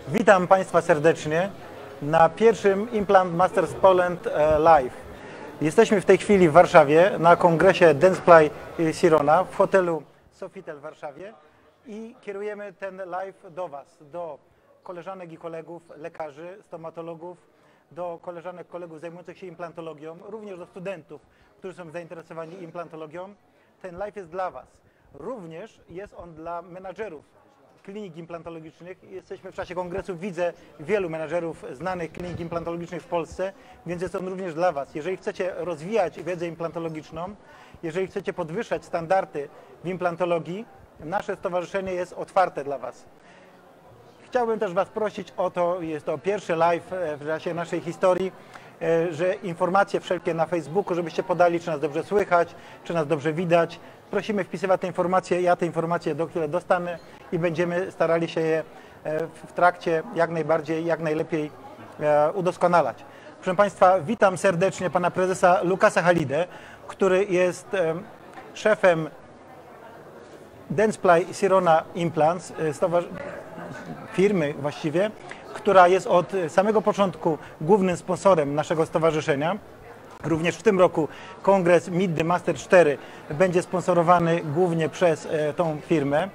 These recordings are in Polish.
Witam Państwa serdecznie na pierwszym Implant Masters Poland Live. Jesteśmy w tej chwili w Warszawie na kongresie Dentsply Sirona w hotelu Sofitel w Warszawie i kierujemy ten live do Was, do koleżanek i kolegów, lekarzy, stomatologów, do koleżanek, kolegów zajmujących się implantologią, również do studentów, którzy są zainteresowani implantologią. Ten live jest dla Was. Również jest on dla menadżerów klinik implantologicznych. Jesteśmy w czasie kongresu, widzę wielu menadżerów znanych klinik implantologicznych w Polsce, więc jest on również dla Was. Jeżeli chcecie rozwijać wiedzę implantologiczną, jeżeli chcecie podwyższać standardy w implantologii, nasze stowarzyszenie jest otwarte dla Was. Chciałbym też Was prosić o to, jest to pierwszy live w czasie naszej historii, że informacje wszelkie na Facebooku, żebyście podali, czy nas dobrze słychać, czy nas dobrze widać. Prosimy wpisywać te informacje, ja te informacje dostanę i będziemy starali się je w trakcie jak najlepiej udoskonalać. Proszę Państwa, witam serdecznie Pana Prezesa Lukasa Halidę, który jest szefem Dentsply Sirona Implants, firmy właściwie, która jest od samego początku głównym sponsorem naszego stowarzyszenia. Również w tym roku kongres Meet the Master 4 będzie sponsorowany głównie przez tą firmę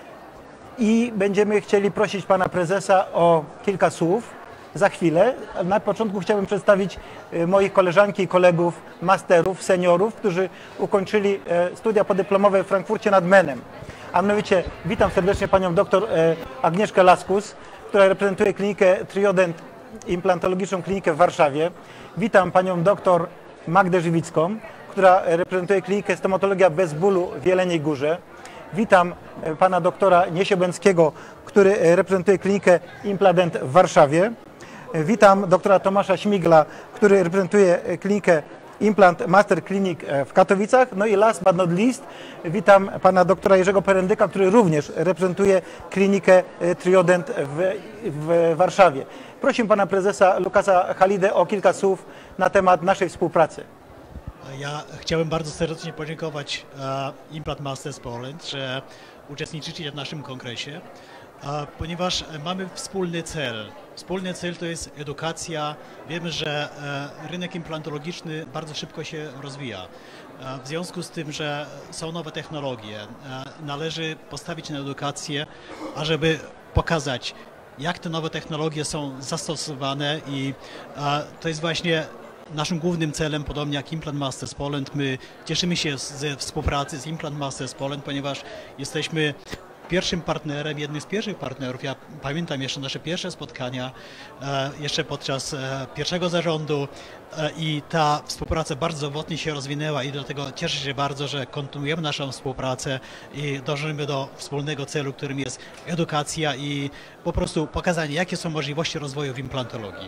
i będziemy chcieli prosić Pana Prezesa o kilka słów za chwilę. Na początku chciałbym przedstawić moich koleżanki i kolegów, masterów, seniorów, którzy ukończyli studia podyplomowe w Frankfurcie nad Menem. A mianowicie witam serdecznie Panią dr Agnieszkę Laskus, która reprezentuje klinikę Triodent, implantologiczną klinikę w Warszawie. Witam Panią dr Magdę Żywicką, która reprezentuje klinikę Stomatologia bez bólu w Jeleniej Górze. Witam Pana doktora Niesiobęckiego, który reprezentuje klinikę Impladent w Warszawie. Witam doktora Tomasza Śmigla, który reprezentuje klinikę Implant Master Clinic w Katowicach. No i last but not least, witam Pana doktora Jerzego Perendyka, który również reprezentuje klinikę Triodent w Warszawie. Prosimy Pana Prezesa Lukasa Halidę o kilka słów na temat naszej współpracy. Ja chciałem bardzo serdecznie podziękować Implant Masters Poland, że uczestniczycie w naszym kongresie, ponieważ mamy wspólny cel. Wspólny cel to jest edukacja. Wiemy, że rynek implantologiczny bardzo szybko się rozwija. W związku z tym, że są nowe technologie, należy postawić na edukację, ażeby pokazać, jak te nowe technologie są zastosowane i to jest właśnie naszym głównym celem, podobnie jak Implant Masters Poland. My cieszymy się ze współpracy z Implant Masters Poland, ponieważ jesteśmy pierwszym partnerem, jednym z pierwszych partnerów. Ja pamiętam jeszcze nasze pierwsze spotkania, jeszcze podczas pierwszego zarządu i ta współpraca bardzo owocnie się rozwinęła i dlatego cieszę się bardzo, że kontynuujemy naszą współpracę i dążymy do wspólnego celu, którym jest edukacja i po prostu pokazanie, jakie są możliwości rozwoju w implantologii.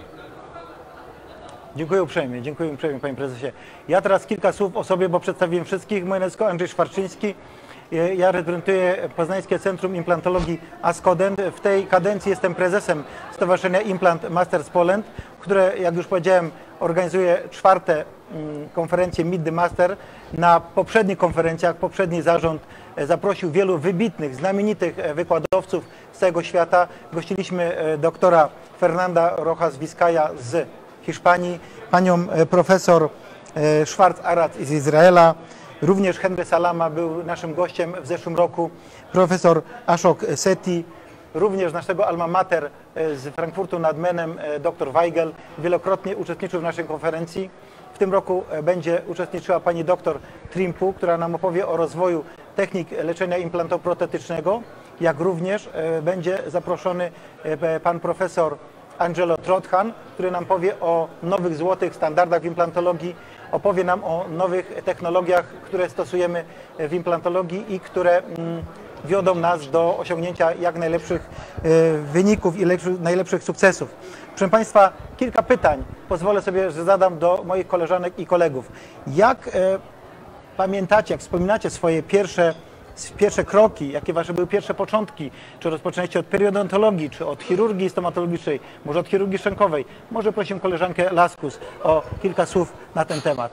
Dziękuję uprzejmie, Panie Prezesie. Ja teraz kilka słów o sobie, bo przedstawiłem wszystkich. Moje nazwisko Andrzej Szwarczyński. Ja reprezentuję Poznańskie Centrum Implantologii Ascodent. W tej kadencji jestem prezesem Stowarzyszenia Implant Masters Poland, które, jak już powiedziałem, organizuje czwarte konferencje Meet the Master. Na poprzednich konferencjach poprzedni zarząd zaprosił wielu wybitnych, znamienitych wykładowców z całego świata. Gościliśmy doktora Fernanda Rojas Vizcaya z Hiszpanii, panią profesor Schwarz-Arad z Izraela, również Henry Salama był naszym gościem w zeszłym roku, profesor Ashok Sethi, również naszego alma mater z Frankfurtu nad Menem, dr Weigel, wielokrotnie uczestniczył w naszej konferencji. W tym roku będzie uczestniczyła pani dr Trimpu, która nam opowie o rozwoju technik leczenia implantoprotetycznego, jak również będzie zaproszony pan profesor Angelo Trothan, który nam powie o nowych złotych standardach w implantologii, opowie nam o nowych technologiach, które stosujemy w implantologii i które wiodą nas do osiągnięcia jak najlepszych wyników i najlepszych sukcesów. Proszę Państwa, kilka pytań pozwolę sobie, że zadam do moich koleżanek i kolegów. Jak pamiętacie, jak wspominacie swoje pierwsze kroki, jakie Wasze były pierwsze początki? Czy rozpoczęliście od periodontologii, czy od chirurgii stomatologicznej, może od chirurgii szczękowej? Może prosimy koleżankę Laskus o kilka słów na ten temat.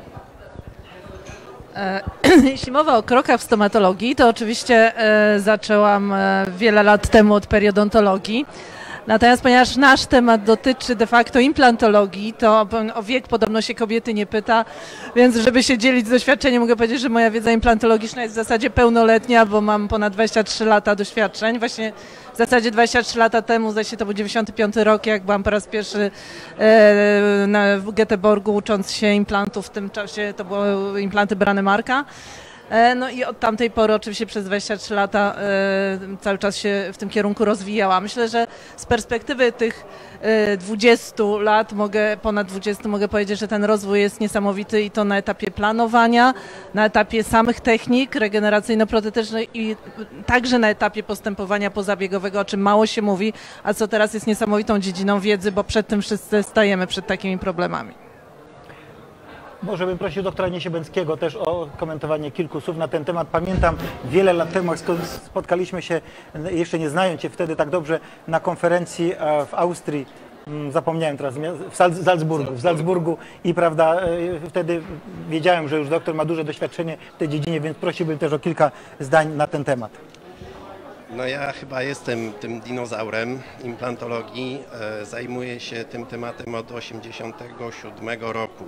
Jeśli mowa o krokach w stomatologii, to oczywiście zaczęłam wiele lat temu od periodontologii. Natomiast ponieważ nasz temat dotyczy de facto implantologii, to o wiek podobno się kobiety nie pyta, więc żeby się dzielić z doświadczeniem, mogę powiedzieć, że moja wiedza implantologiczna jest w zasadzie pełnoletnia, bo mam ponad 23 lata doświadczeń. Właśnie w zasadzie 23 lata temu, zdaje się, to był 95 rok, jak byłam po raz pierwszy w Göteborgu ucząc się implantów. W tym czasie to były implanty Brånemarka. No i od tamtej pory oczywiście przez 23 lata cały czas się w tym kierunku rozwijała. Myślę, że z perspektywy tych 20 lat, ponad 20, mogę powiedzieć, że ten rozwój jest niesamowity i to na etapie planowania, na etapie samych technik regeneracyjno-protetycznych i także na etapie postępowania pozabiegowego, o czym mało się mówi, a co teraz jest niesamowitą dziedziną wiedzy, bo przed tym wszyscy stajemy, przed takimi problemami. Może bym prosił doktora Niesiebęckiego też o komentowanie kilku słów na ten temat. Pamiętam wiele lat temu, jak spotkaliśmy się, jeszcze nie znając się wtedy tak dobrze, na konferencji w Austrii, zapomniałem teraz, w Salzburgu i prawda, wtedy wiedziałem, że już doktor ma duże doświadczenie w tej dziedzinie, więc prosiłbym też o kilka zdań na ten temat. No ja chyba jestem tym dinozaurem implantologii. Zajmuję się tym tematem od 1987 roku.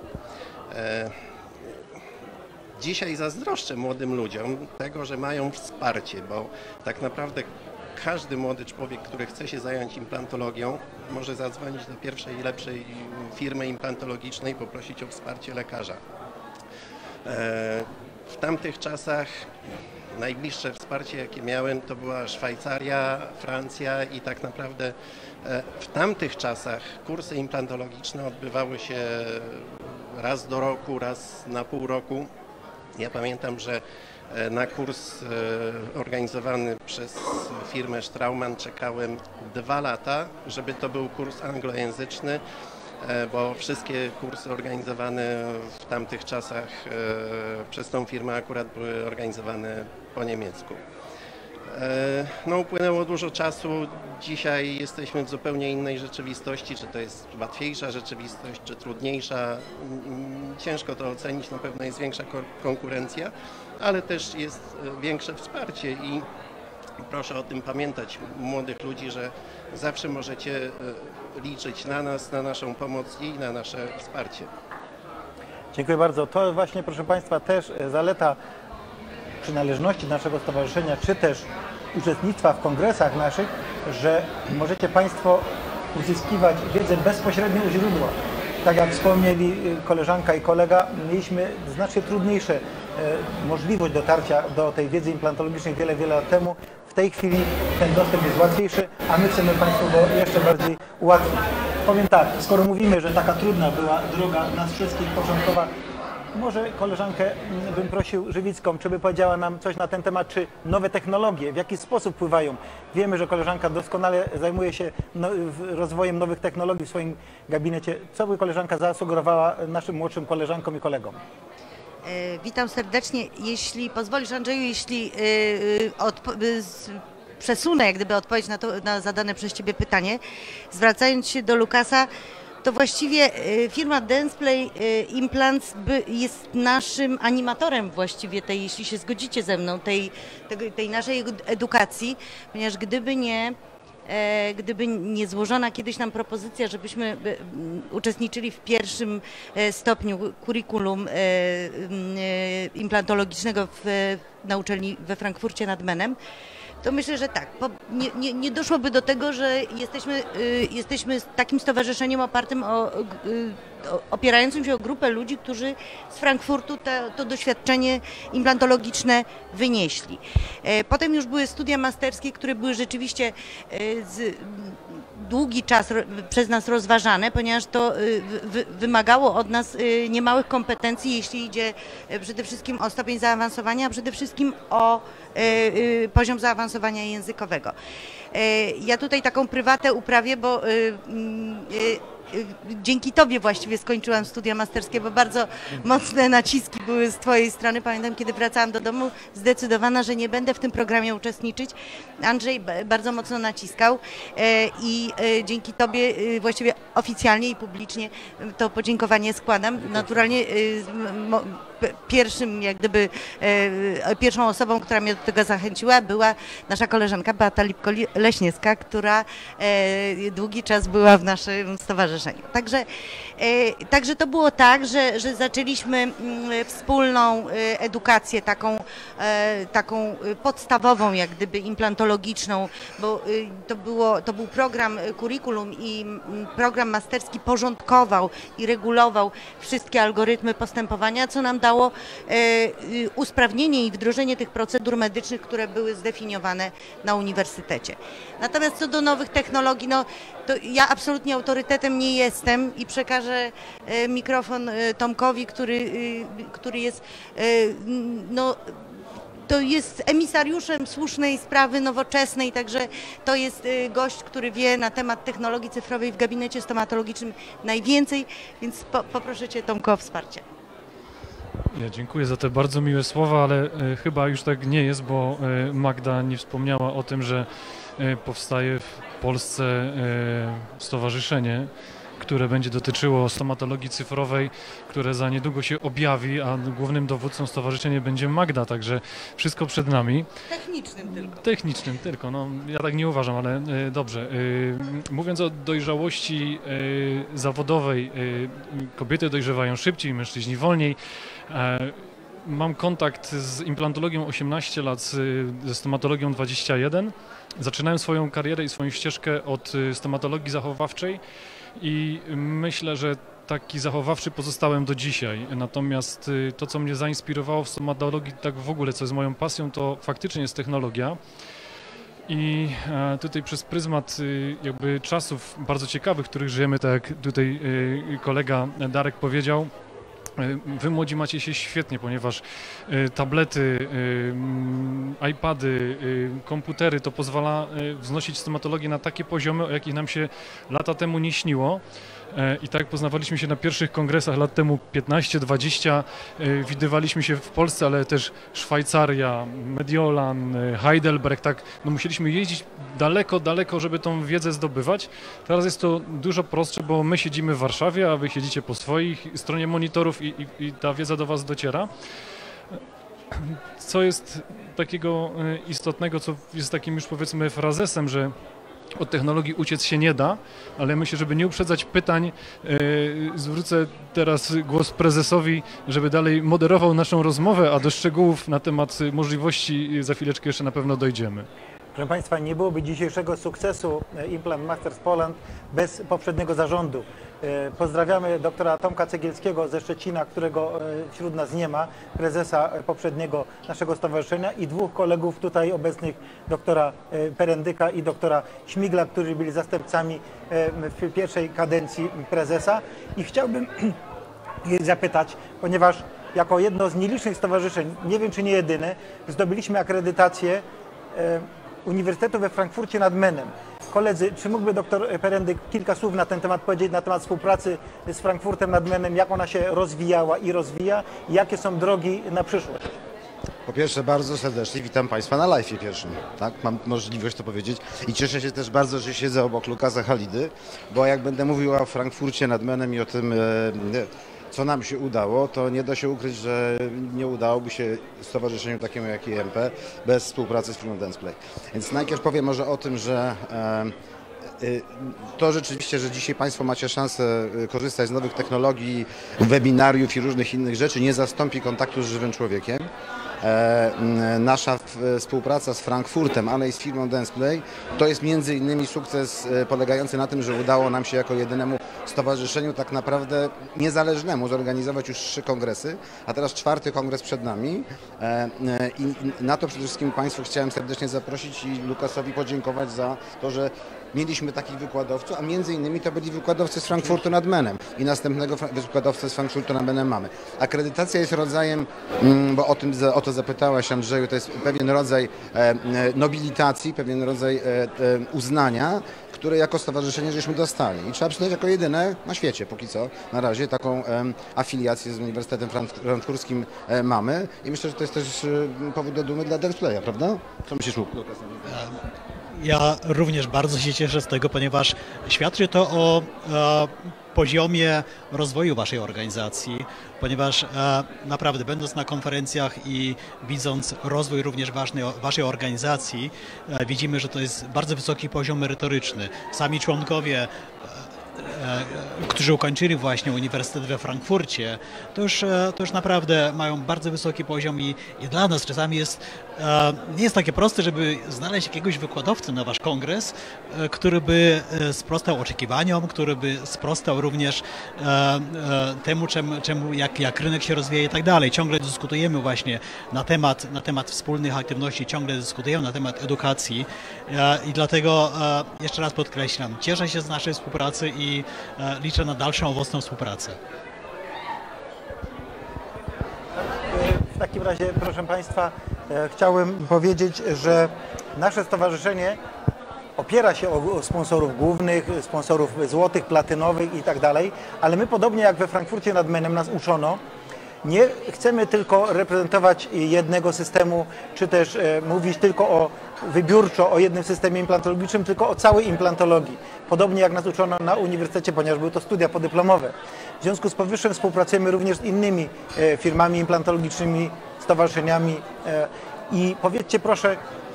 Dzisiaj zazdroszczę młodym ludziom tego, że mają wsparcie, bo tak naprawdę każdy młody człowiek, który chce się zająć implantologią, może zadzwonić do pierwszej i lepszej firmy implantologicznej i poprosić o wsparcie lekarza. W tamtych czasach najbliższe wsparcie, jakie miałem, to była Szwajcaria, Francja i tak naprawdę w tamtych czasach kursy implantologiczne odbywały się raz do roku, raz na pół roku. Ja pamiętam, że na kurs organizowany przez firmę Straumann czekałem 2 lata, żeby to był kurs anglojęzyczny, bo wszystkie kursy organizowane w tamtych czasach przez tą firmę akurat były organizowane po niemiecku. No, upłynęło dużo czasu, dzisiaj jesteśmy w zupełnie innej rzeczywistości, czy to jest łatwiejsza rzeczywistość, czy trudniejsza, ciężko to ocenić, na pewno jest większa konkurencja, ale też jest większe wsparcie i proszę o tym pamiętać, młodych ludzi, że zawsze możecie liczyć na nas, na naszą pomoc i na nasze wsparcie. Dziękuję bardzo. To właśnie, proszę Państwa, też zaleta przynależności naszego stowarzyszenia, czy też uczestnictwa w kongresach naszych, że możecie Państwo uzyskiwać wiedzę bezpośrednio u źródła. Tak jak wspomnieli koleżanka i kolega, mieliśmy znacznie trudniejsze możliwość dotarcia do tej wiedzy implantologicznej wiele lat temu. W tej chwili ten dostęp jest łatwiejszy, a my chcemy Państwu go jeszcze bardziej ułatwić. Powiem tak, skoro mówimy, że taka trudna była droga nas wszystkich początkowa, może koleżankę bym prosił Żywicką, czy by powiedziała nam coś na ten temat, czy nowe technologie, w jaki sposób wpływają. Wiemy, że koleżanka doskonale zajmuje się rozwojem nowych technologii w swoim gabinecie. Co by koleżanka zasugerowała naszym młodszym koleżankom i kolegom? Witam serdecznie. Jeśli pozwolisz, Andrzeju, jeśli przesunę jak gdyby odpowiedź na zadane przez Ciebie pytanie, zwracając się do Lukasa, to właściwie firma Dentsply Implants jest naszym animatorem właściwie tej, jeśli się zgodzicie ze mną, tej naszej edukacji, ponieważ gdyby nie złożona kiedyś nam propozycja, żebyśmy uczestniczyli w pierwszym stopniu curriculum implantologicznego na uczelni we Frankfurcie nad Menem, to myślę, że tak, nie doszłoby do tego, że jesteśmy takim stowarzyszeniem opierającym się o grupę ludzi, którzy z Frankfurtu to doświadczenie implantologiczne wynieśli. Potem już były studia masterskie, które były rzeczywiście długi czas przez nas rozważane, ponieważ to wymagało od nas niemałych kompetencji, jeśli idzie przede wszystkim o stopień zaawansowania, a przede wszystkim o poziom zaawansowania językowego. Ja tutaj taką prywatę uprawię, bo dzięki Tobie właściwie skończyłam studia masterskie, bo bardzo mocne naciski były z Twojej strony. Pamiętam, kiedy wracałam do domu, zdecydowana, że nie będę w tym programie uczestniczyć. Andrzej bardzo mocno naciskał i dzięki Tobie właściwie oficjalnie i publicznie to podziękowanie składam. Naturalnie pierwszym, jak gdyby, pierwszą osobą, która mnie do tego zachęciła, była nasza koleżanka Beata Lipko-Leśniewska, która długi czas była w naszym stowarzyszeniu. Także to było tak, że zaczęliśmy wspólną edukację taką podstawową, jak gdyby implantologiczną, bo to był program curriculum i program masterski porządkował i regulował wszystkie algorytmy postępowania, co nam dało usprawnienie i wdrożenie tych procedur medycznych, które były zdefiniowane na uniwersytecie. Natomiast co do nowych technologii, no to ja absolutnie autorytetem nie jestem i przekażę mikrofon Tomkowi, który jest no, to jest emisariuszem słusznej sprawy nowoczesnej, także to jest gość, który wie na temat technologii cyfrowej w gabinecie stomatologicznym najwięcej, więc poproszę Cię, Tomko, o wsparcie. Ja dziękuję za te bardzo miłe słowa, ale chyba już tak nie jest, bo Magda nie wspomniała o tym, że powstaje w Polsce stowarzyszenie, które będzie dotyczyło stomatologii cyfrowej, które za niedługo się objawi, a głównym dowódcą stowarzyszenia będzie Magda, także wszystko przed nami. Technicznym tylko. Technicznym tylko, no ja tak nie uważam, ale dobrze. Mówiąc o dojrzałości zawodowej, kobiety dojrzewają szybciej, mężczyźni wolniej. Mam kontakt z implantologią 18 lat, ze stomatologią 21. Zaczynałem swoją karierę i swoją ścieżkę od stomatologii zachowawczej i myślę, że taki zachowawczy pozostałem do dzisiaj. Natomiast to, co mnie zainspirowało w stomatologii, tak w ogóle, co jest moją pasją, to faktycznie jest technologia. I tutaj przez pryzmat jakby czasów bardzo ciekawych, w których żyjemy, tak jak tutaj kolega Darek powiedział, wy młodzi macie się świetnie, ponieważ tablety, iPady, komputery to pozwala wznosić stomatologię na takie poziomy, o jakich nam się lata temu nie śniło. I tak jak poznawaliśmy się na pierwszych kongresach lat temu 15-20, widywaliśmy się w Polsce, ale też Szwajcaria, Mediolan, Heidelberg, tak, no musieliśmy jeździć daleko, żeby tą wiedzę zdobywać. Teraz jest to dużo prostsze, bo my siedzimy w Warszawie, a wy siedzicie po swoich stronie monitorów i ta wiedza do was dociera. Co jest takiego istotnego, co jest takim już powiedzmy frazesem, że od technologii uciec się nie da, ale myślę, żeby nie uprzedzać pytań, zwrócę teraz głos prezesowi, żeby dalej moderował naszą rozmowę, a do szczegółów na temat możliwości za chwileczkę jeszcze na pewno dojdziemy. Proszę Państwa, nie byłoby dzisiejszego sukcesu Implant Masters Poland bez poprzedniego zarządu. Pozdrawiamy doktora Tomka Cegielskiego ze Szczecina, którego wśród nas nie ma, prezesa poprzedniego naszego stowarzyszenia i dwóch kolegów tutaj obecnych, doktora Perendyka i doktora Śmigla, którzy byli zastępcami w pierwszej kadencji prezesa. I chciałbym je zapytać, ponieważ jako jedno z nielicznych stowarzyszeń, nie wiem czy nie jedyne, zdobyliśmy akredytację Uniwersytetu we Frankfurcie nad Menem. Koledzy, czy mógłby doktor Perendyk kilka słów na ten temat powiedzieć, na temat współpracy z Frankfurtem nad Menem, jak ona się rozwijała i rozwija i jakie są drogi na przyszłość? Po pierwsze, bardzo serdecznie witam Państwa na live'ie pierwszym, tak? Mam możliwość to powiedzieć i cieszę się też bardzo, że siedzę obok Lukasa Halidy, bo jak będę mówił o Frankfurcie nad Menem i o tym, co nam się udało, to nie da się ukryć, że nie udałoby się stowarzyszeniu takiemu jak IMP bez współpracy z firmą Dentsply. Więc najpierw powiem może o tym, że to rzeczywiście, że dzisiaj Państwo macie szansę korzystać z nowych technologii, webinariów i różnych innych rzeczy, nie zastąpi kontaktu z żywym człowiekiem. Nasza współpraca z Frankfurtem, ale i z firmą Dentsply to jest między innymi sukces polegający na tym, że udało nam się jako jedynemu stowarzyszeniu tak naprawdę niezależnemu zorganizować już 3 kongresy, a teraz 4. kongres przed nami i na to przede wszystkim Państwu chciałem serdecznie zaprosić i Lukasowi podziękować za to, że mieliśmy takich wykładowców, a między innymi to byli wykładowcy z Frankfurtu nad Menem i następnego wykładowcę z Frankfurtu nad Menem mamy. Akredytacja jest rodzajem, bo o to zapytałaś Andrzeju, to jest pewien rodzaj nobilitacji, pewien rodzaj uznania, które jako stowarzyszenie żeśmy dostali. I trzeba przyznać, jako jedyne na świecie póki co, na razie taką afiliację z Uniwersytetem Frankfurskim mamy. I myślę, że to jest też powód do dumy dla Danceplaya, prawda? Co myślisz, Lukas? Ja również bardzo się cieszę z tego, ponieważ świadczy to o poziomie rozwoju waszej organizacji, ponieważ naprawdę będąc na konferencjach i widząc rozwój również waszej organizacji, widzimy, że to jest bardzo wysoki poziom merytoryczny. Sami członkowie, którzy ukończyli właśnie Uniwersytet we Frankfurcie, to już naprawdę mają bardzo wysoki poziom i dla nas czasami nie jest takie proste, żeby znaleźć jakiegoś wykładowcę na wasz kongres, który by sprostał oczekiwaniom, który by sprostał również temu, jak rynek się rozwija i tak dalej. Ciągle dyskutujemy właśnie na temat wspólnych aktywności, ciągle dyskutujemy na temat edukacji i dlatego jeszcze raz podkreślam, cieszę się z naszej współpracy i liczę na dalszą owocną współpracę. W takim razie, proszę Państwa, chciałem powiedzieć, że nasze stowarzyszenie opiera się o sponsorów głównych, sponsorów złotych, platynowych i tak dalej, ale my podobnie jak we Frankfurcie nad Menem nas uczono, nie chcemy tylko reprezentować jednego systemu, czy też mówić tylko wybiórczo o jednym systemie implantologicznym, tylko o całej implantologii. Podobnie jak nas uczono na uniwersytecie, ponieważ były to studia podyplomowe. W związku z powyższym współpracujemy również z innymi firmami implantologicznymi, stowarzyszeniami. I powiedzcie proszę,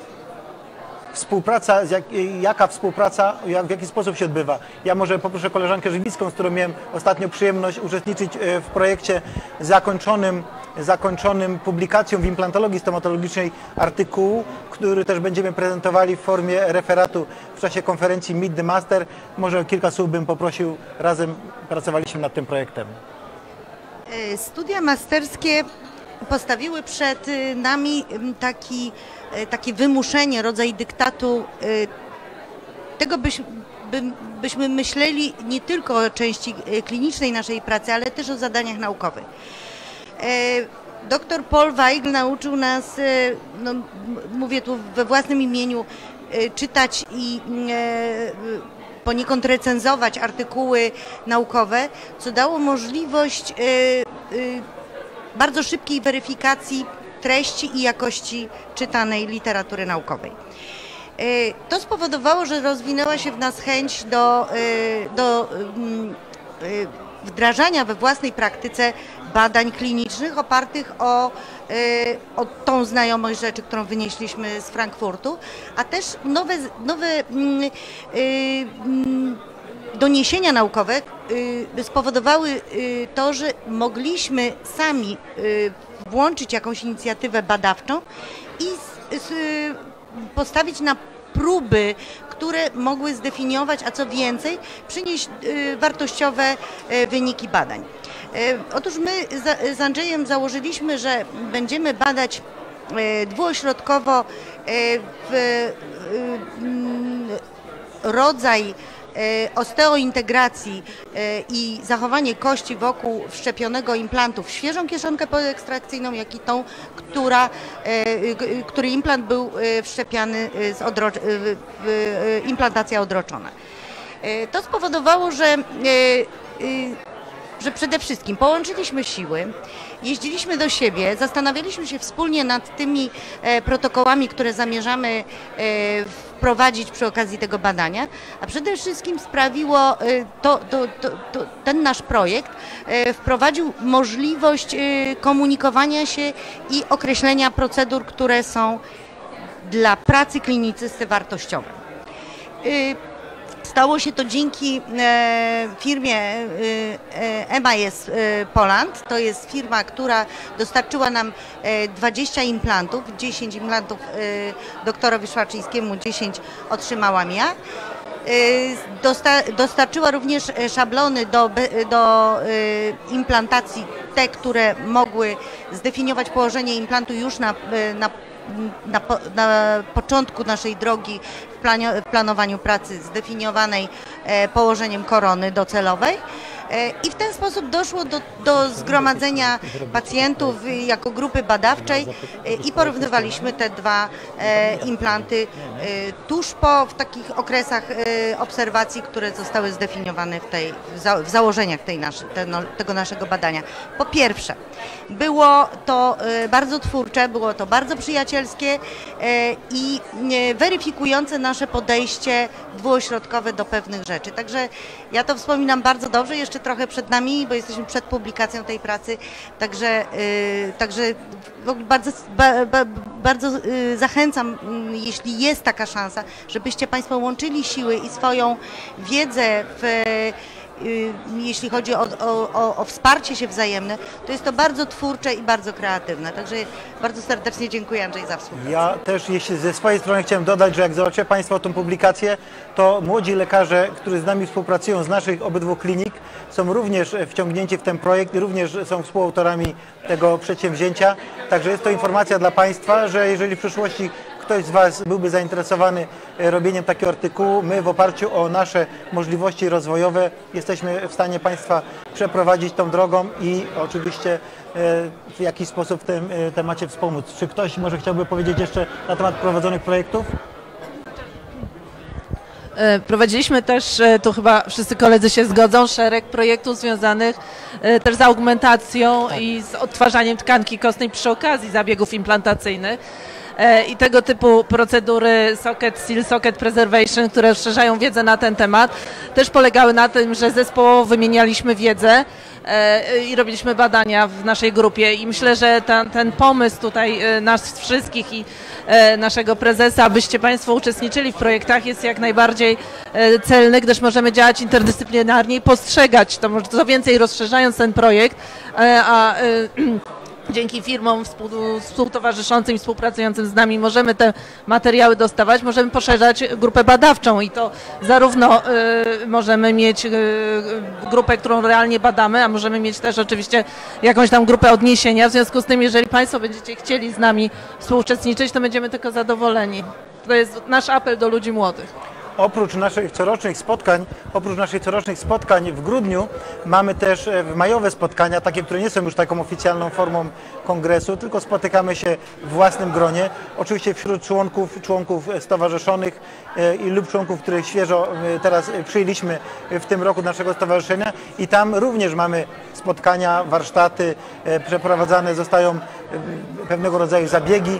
jaka współpraca, w jaki sposób się odbywa? Ja może poproszę koleżankę Żywicką, z którą miałem ostatnio przyjemność uczestniczyć w projekcie zakończonym publikacją w implantologii stomatologicznej artykułu, który też będziemy prezentowali w formie referatu w czasie konferencji Meet the Master. Może kilka słów bym poprosił, razem pracowaliśmy nad tym projektem. Studia masterskie postawiły przed nami takie wymuszenie, rodzaj dyktatu tego, byśmy myśleli nie tylko o części klinicznej naszej pracy, ale też o zadaniach naukowych. Dr Paul Weigl nauczył nas, no, mówię tu we własnym imieniu, czytać i poniekąd recenzować artykuły naukowe, co dało możliwość bardzo szybkiej weryfikacji treści i jakości czytanej literatury naukowej. To spowodowało, że rozwinęła się w nas chęć do wdrażania we własnej praktyce badań klinicznych opartych o tą znajomość rzeczy, którą wynieśliśmy z Frankfurtu, a też nowe doniesienia naukowe spowodowały to, że mogliśmy sami włączyć jakąś inicjatywę badawczą i postawić na próby, które mogły zdefiniować, a co więcej, przynieść wartościowe wyniki badań. Otóż my z Andrzejem założyliśmy, że będziemy badać dwuośrodkowo rodzaj osteointegracji i zachowanie kości wokół wszczepionego implantu w świeżą kieszonkę poekstrakcyjną, jak i tą, który implant był wszczepiany implantacja odroczona. To spowodowało, że przede wszystkim połączyliśmy siły, jeździliśmy do siebie, zastanawialiśmy się wspólnie nad tymi protokołami, które zamierzamy wprowadzić przy okazji tego badania, a przede wszystkim sprawiło ten nasz projekt wprowadził możliwość komunikowania się i określenia procedur, które są dla pracy klinicysty wartościowe. Stało się to dzięki firmie MIS Poland. To jest firma, która dostarczyła nam 20 implantów, 10 implantów doktorowi Szwarczyńskiemu, 10 otrzymałam ja. Dostarczyła również szablony do implantacji, te, które mogły zdefiniować położenie implantu już na początku naszej drogi w planowaniu pracy zdefiniowanej położeniem korony docelowej. I w ten sposób doszło do zgromadzenia pacjentów jako grupy badawczej i porównywaliśmy te dwa implanty tuż po w takich okresach obserwacji, które zostały zdefiniowane w założeniach tego naszego badania. Po pierwsze, było to bardzo twórcze, było to bardzo przyjacielskie i weryfikujące nasze podejście dwuośrodkowe do pewnych rzeczy. Także ja to wspominam bardzo dobrze, jeszcze trochę przed nami, bo jesteśmy przed publikacją tej pracy, także bardzo zachęcam, jeśli jest taka szansa, żebyście Państwo łączyli siły i swoją wiedzę jeśli chodzi o wsparcie się wzajemne, to jest to bardzo twórcze i bardzo kreatywne. Także bardzo serdecznie dziękuję, Andrzej, za współpracę. Ja też, jeśli ze swojej strony chciałem dodać, że jak zobaczycie Państwo tą publikację, to młodzi lekarze, którzy z nami współpracują z naszych obydwu klinik, są również wciągnięci w ten projekt i również są współautorami tego przedsięwzięcia. Także jest to informacja dla Państwa, że jeżeli w przyszłości ktoś z Was byłby zainteresowany robieniem takiego artykułu, my w oparciu o nasze możliwości rozwojowe jesteśmy w stanie Państwa przeprowadzić tą drogą i oczywiście w jakiś sposób w tym temacie wspomóc. Czy ktoś może chciałby powiedzieć jeszcze na temat prowadzonych projektów? Prowadziliśmy też, tu chyba wszyscy koledzy się zgodzą, szereg projektów związanych też z augmentacją i z odtwarzaniem tkanki kostnej przy okazji zabiegów implantacyjnych. I tego typu procedury socket seal, socket preservation, które rozszerzają wiedzę na ten temat, też polegały na tym, że zespołowo wymienialiśmy wiedzę i robiliśmy badania w naszej grupie i myślę, że ten pomysł tutaj nas wszystkich i naszego prezesa, abyście Państwo uczestniczyli w projektach, jest jak najbardziej celny, gdyż możemy działać interdyscyplinarnie i postrzegać to, może co więcej rozszerzając ten projekt, dzięki firmom współtowarzyszącym i współpracującym z nami możemy te materiały dostawać, możemy poszerzać grupę badawczą i to zarówno możemy mieć grupę, którą realnie badamy, a możemy mieć też oczywiście jakąś tam grupę odniesienia. W związku z tym, jeżeli Państwo będziecie chcieli z nami współuczestniczyć, to będziemy tylko zadowoleni. To jest nasz apel do ludzi młodych. Oprócz naszych corocznych spotkań w grudniu mamy też majowe spotkania, takie, które nie są już taką oficjalną formą kongresu, tylko spotykamy się w własnym gronie. Oczywiście wśród członków stowarzyszonych lub członków, których świeżo teraz przyjęliśmy w tym roku naszego stowarzyszenia i tam również mamy spotkania, warsztaty, przeprowadzane zostają pewnego rodzaju zabiegi,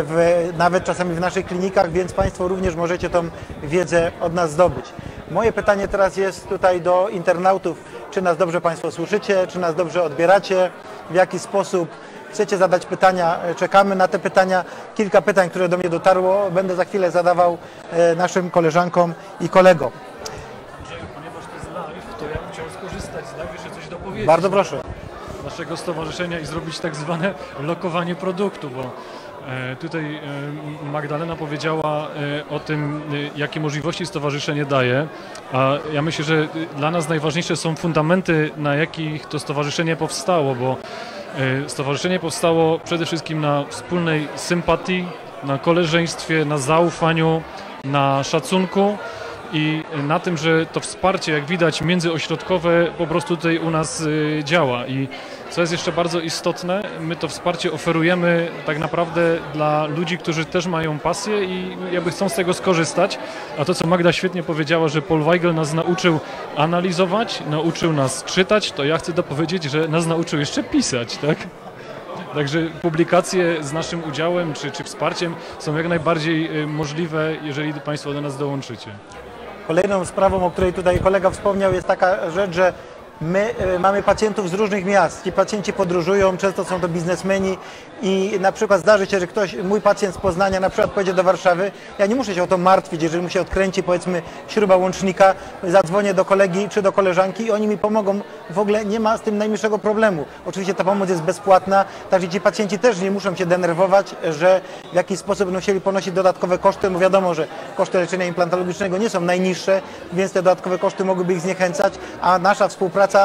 nawet czasami w naszych klinikach, więc Państwo również możecie tą wiedzę od nas zdobyć. Moje pytanie teraz jest tutaj do internautów. Czy nas dobrze Państwo słyszycie? Czy nas dobrze odbieracie? W jaki sposób chcecie zadać pytania? Czekamy na te pytania. Kilka pytań, które do mnie dotarło, będę za chwilę zadawał naszym koleżankom i kolegom. Andrzeju, ponieważ to jest live, to ja bym chciał skorzystać z live, jeszcze coś dopowiedzieć. Bardzo proszę. Naszego stowarzyszenia i zrobić tak zwane lokowanie produktu, bo tutaj Magdalena powiedziała o tym, jakie możliwości stowarzyszenie daje, a ja myślę, że dla nas najważniejsze są fundamenty, na jakich to stowarzyszenie powstało, bo stowarzyszenie powstało przede wszystkim na wspólnej sympatii, na koleżeństwie, na zaufaniu, na szacunku i na tym, że to wsparcie, jak widać, międzyośrodkowe po prostu tutaj u nas działa. I co jest jeszcze bardzo istotne, my to wsparcie oferujemy tak naprawdę dla ludzi, którzy też mają pasję i jakby chcą z tego skorzystać. A to, co Magda świetnie powiedziała, że Paul Weigel nas nauczył analizować, nauczył nas czytać, to ja chcę dopowiedzieć, że nas nauczył jeszcze pisać, tak? Także publikacje z naszym udziałem czy wsparciem są jak najbardziej możliwe, jeżeli Państwo do nas dołączycie. Kolejną sprawą, o której tutaj kolega wspomniał, jest taka rzecz, że my mamy pacjentów z różnych miast. Ci pacjenci podróżują, często są to biznesmeni i na przykład zdarzy się, że mój pacjent z Poznania na przykład pojedzie do Warszawy. Ja nie muszę się o to martwić, jeżeli mu się odkręci powiedzmy śruba łącznika, zadzwonię do kolegi czy do koleżanki i oni mi pomogą. W ogóle nie ma z tym najmniejszego problemu. Oczywiście ta pomoc jest bezpłatna, także ci pacjenci też nie muszą się denerwować, że w jakiś sposób będą musieli ponosić dodatkowe koszty. No wiadomo, że koszty leczenia implantologicznego nie są najniższe, więc te dodatkowe koszty mogłyby ich zniechęcać, a nasza współpraca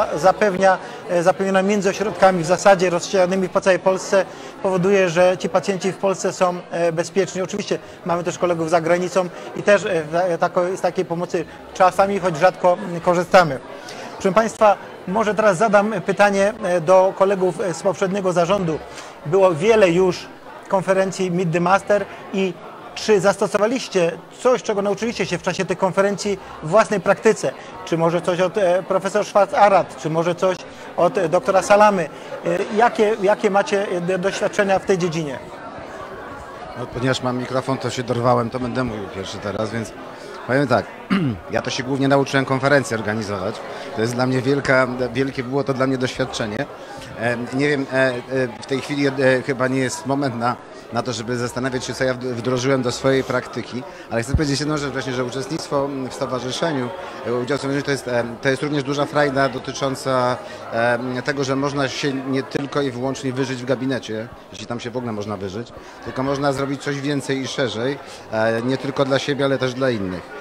zapewniona między ośrodkami w zasadzie rozsianymi po całej Polsce powoduje, że ci pacjenci w Polsce są bezpieczni. Oczywiście mamy też kolegów za granicą i też z takiej pomocy czasami, choć rzadko korzystamy. Proszę Państwa, Może teraz zadam pytanie do kolegów z poprzedniego zarządu. Było wiele już konferencji Meet the Master i czy zastosowaliście coś, czego nauczyliście się w czasie tej konferencji w własnej praktyce? Czy może coś od profesor Schwarz-Arad, czy może coś od doktora Salamy? Jakie macie doświadczenia w tej dziedzinie? No, ponieważ mam mikrofon, to się dorwałem, to będę mówił pierwszy teraz, więc powiem tak, ja to się głównie nauczyłem konferencje organizować. To jest dla mnie wielkie było to dla mnie doświadczenie. Nie wiem, w tej chwili chyba nie jest moment na to, żeby zastanawiać się, co ja wdrożyłem do swojej praktyki, ale chcę powiedzieć jedną rzecz właśnie, że uczestnictwo w stowarzyszeniu, udział w stowarzyszeniu to jest również duża frajda dotycząca tego, że można się nie tylko i wyłącznie wyżyć w gabinecie, jeśli tam się w ogóle można wyżyć, tylko można zrobić coś więcej i szerzej, nie tylko dla siebie, ale też dla innych.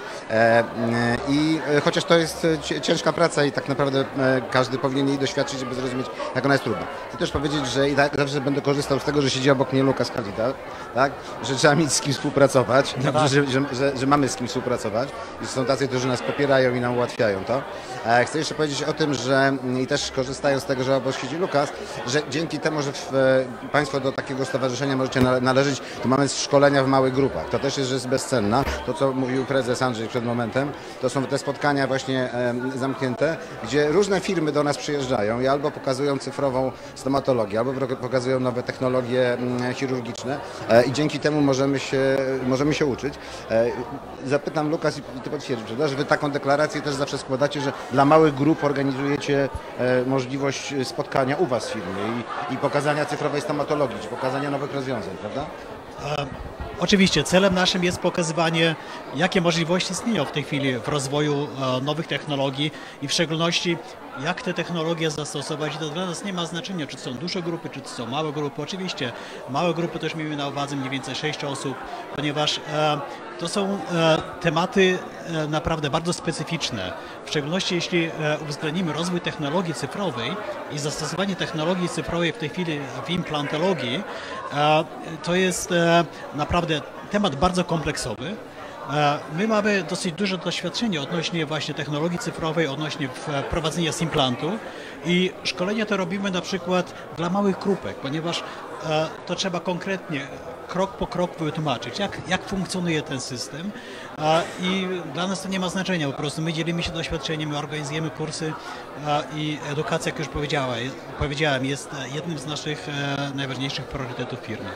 I chociaż to jest ciężka praca i tak naprawdę każdy powinien jej doświadczyć, żeby zrozumieć, jak ona jest trudna. Chcę też powiedzieć, że i tak zawsze będę korzystał z tego, że siedzi obok mnie Lukas Kalita, tak? Że trzeba mieć z kim współpracować, że mamy z kim współpracować i są tacy, którzy nas popierają i nam ułatwiają to. Chcę jeszcze powiedzieć o tym, że i też korzystając z tego, że obok siedzi Lukas, że dzięki temu, że Państwo do takiego stowarzyszenia możecie należeć, to mamy szkolenia w małych grupach. To też jest bezcenna. To, co mówił prezes Andrzej przed momentem, to są te spotkania właśnie zamknięte, gdzie różne firmy do nas przyjeżdżają i albo pokazują cyfrową stomatologię, albo pokazują nowe technologie chirurgiczne i dzięki temu możemy się uczyć. Zapytam Lukas i ty potwierdzisz, prawda, że wy taką deklarację też zawsze składacie, że dla małych grup organizujecie możliwość spotkania u was w firmie i pokazania cyfrowej stomatologii, czy pokazania nowych rozwiązań, prawda? Oczywiście celem naszym jest pokazywanie, jakie możliwości istnieją w tej chwili w rozwoju nowych technologii i w szczególności jak te technologie zastosować. I to dla nas nie ma znaczenia, czy to są duże grupy, czy to są małe grupy. Oczywiście małe grupy też miejmy na uwadze mniej więcej 6 osób, ponieważ to są tematy naprawdę bardzo specyficzne. W szczególności jeśli uwzględnimy rozwój technologii cyfrowej i zastosowanie technologii cyfrowej w tej chwili w implantologii, to jest naprawdę temat bardzo kompleksowy. My mamy dosyć duże doświadczenie odnośnie właśnie technologii cyfrowej, odnośnie wprowadzenia implantu i szkolenia to robimy na przykład dla małych grupek, ponieważ to trzeba konkretnie, krok po kroku wytłumaczyć, jak funkcjonuje ten system i dla nas to nie ma znaczenia, po prostu my dzielimy się doświadczeniem, my organizujemy kursy i edukacja, jak już powiedziałem, jest jednym z naszych najważniejszych priorytetów firmy.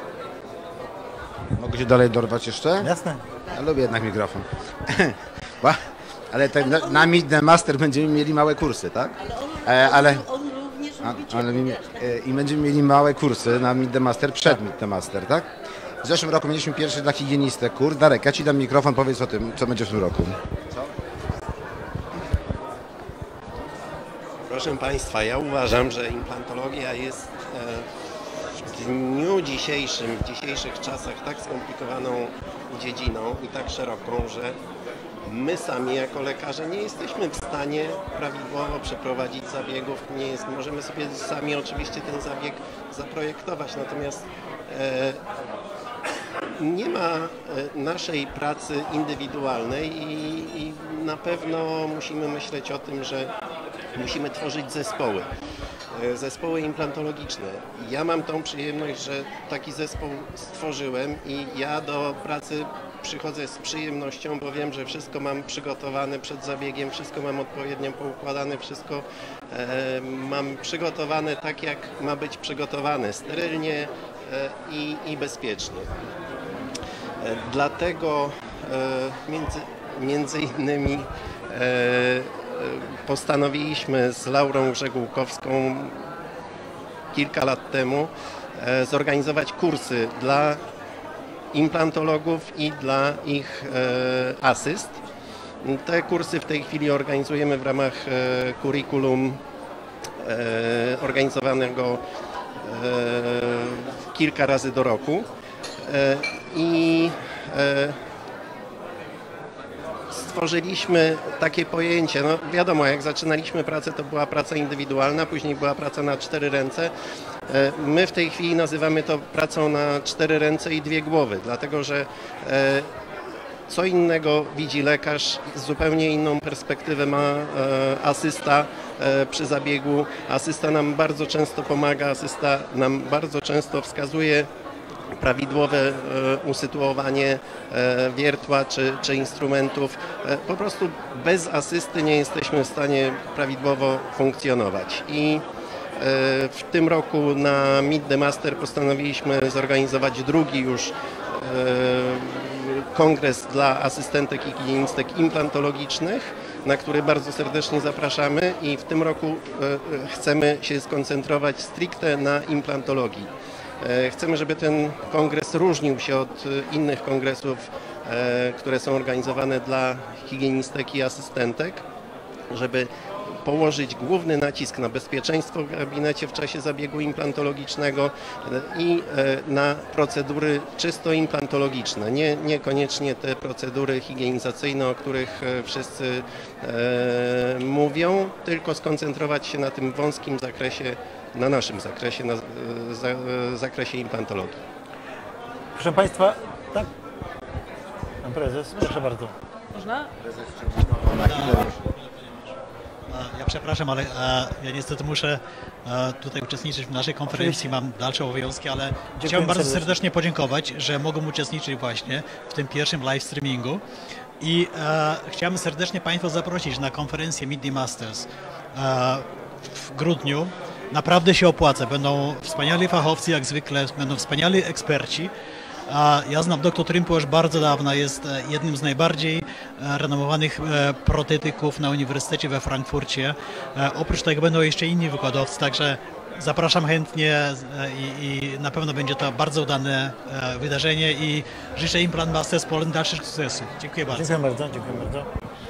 Mogę się dalej dorwać jeszcze? Jasne. Ja lubię jednak mikrofon. Ale na Meet the Master będziemy mieli małe kursy, tak? I będziemy mieli małe kursy na Meet the Master przed Meet the Master, tak? W zeszłym roku mieliśmy pierwszy dla higienisty kurs. Darek, ja ci dam mikrofon, powiedz o tym, co będzie w tym roku. Proszę Państwa, ja uważam, że implantologia jest w dniu dzisiejszym, w dzisiejszych czasach tak skomplikowaną dziedziną i tak szeroką, że my sami jako lekarze nie jesteśmy w stanie prawidłowo przeprowadzić zabiegów. Możemy sobie sami oczywiście ten zabieg zaprojektować, natomiast nie ma naszej pracy indywidualnej i na pewno musimy myśleć o tym, że musimy tworzyć zespoły implantologiczne. Ja mam tą przyjemność, że taki zespół stworzyłem i ja do pracy przychodzę z przyjemnością, bo wiem, że wszystko mam przygotowane przed zabiegiem, wszystko mam odpowiednio poukładane, wszystko mam przygotowane tak, jak ma być przygotowane, sterylnie i bezpiecznie. Dlatego między innymi postanowiliśmy z Laurą Grzegółkowską kilka lat temu zorganizować kursy dla implantologów i dla ich asyst. Te kursy w tej chwili organizujemy w ramach curriculum organizowanego kilka razy do roku i stworzyliśmy takie pojęcie, no wiadomo, jak zaczynaliśmy pracę, to była praca indywidualna, później była praca na 4 ręce. My w tej chwili nazywamy to pracą na 4 ręce i 2 głowy, dlatego że co innego widzi lekarz, zupełnie inną perspektywę ma asysta przy zabiegu. Asysta nam bardzo często pomaga, asysta nam bardzo często wskazuje prawidłowe usytuowanie wiertła czy instrumentów. Po prostu bez asysty nie jesteśmy w stanie prawidłowo funkcjonować. I w tym roku na Meet the Master postanowiliśmy zorganizować drugi już kongres dla asystentek i higienistek implantologicznych, na który bardzo serdecznie zapraszamy i w tym roku chcemy się skoncentrować stricte na implantologii. Chcemy, żeby ten kongres różnił się od innych kongresów, które są organizowane dla higienistek i asystentek, żeby położyć główny nacisk na bezpieczeństwo w gabinecie w czasie zabiegu implantologicznego i na procedury czysto implantologiczne, niekoniecznie te procedury higienizacyjne, o których wszyscy mówią, tylko skoncentrować się na tym wąskim zakresie, na naszym zakresie, na zakresie implantologii. Proszę Państwa, tak? Pan prezes, proszę bardzo. Można? Ja przepraszam, ale ja niestety muszę tutaj uczestniczyć w naszej konferencji, mam dalsze obowiązki, ale chciałem bardzo serdecznie podziękować, że mogą uczestniczyć właśnie w tym pierwszym live streamingu i chciałem serdecznie Państwa zaprosić na konferencję Meet the Masters w grudniu. Naprawdę się opłaca, będą wspaniali fachowcy jak zwykle, będą wspaniali eksperci. Ja znam dr Trimpo już bardzo dawno, jest jednym z najbardziej renomowanych protetyków na Uniwersytecie we Frankfurcie. Oprócz tego będą jeszcze inni wykładowcy, także zapraszam chętnie i na pewno będzie to bardzo udane wydarzenie i życzę Implant Masters Poland dalszych sukcesów. Dziękuję bardzo. Dziękuję bardzo, dziękuję bardzo.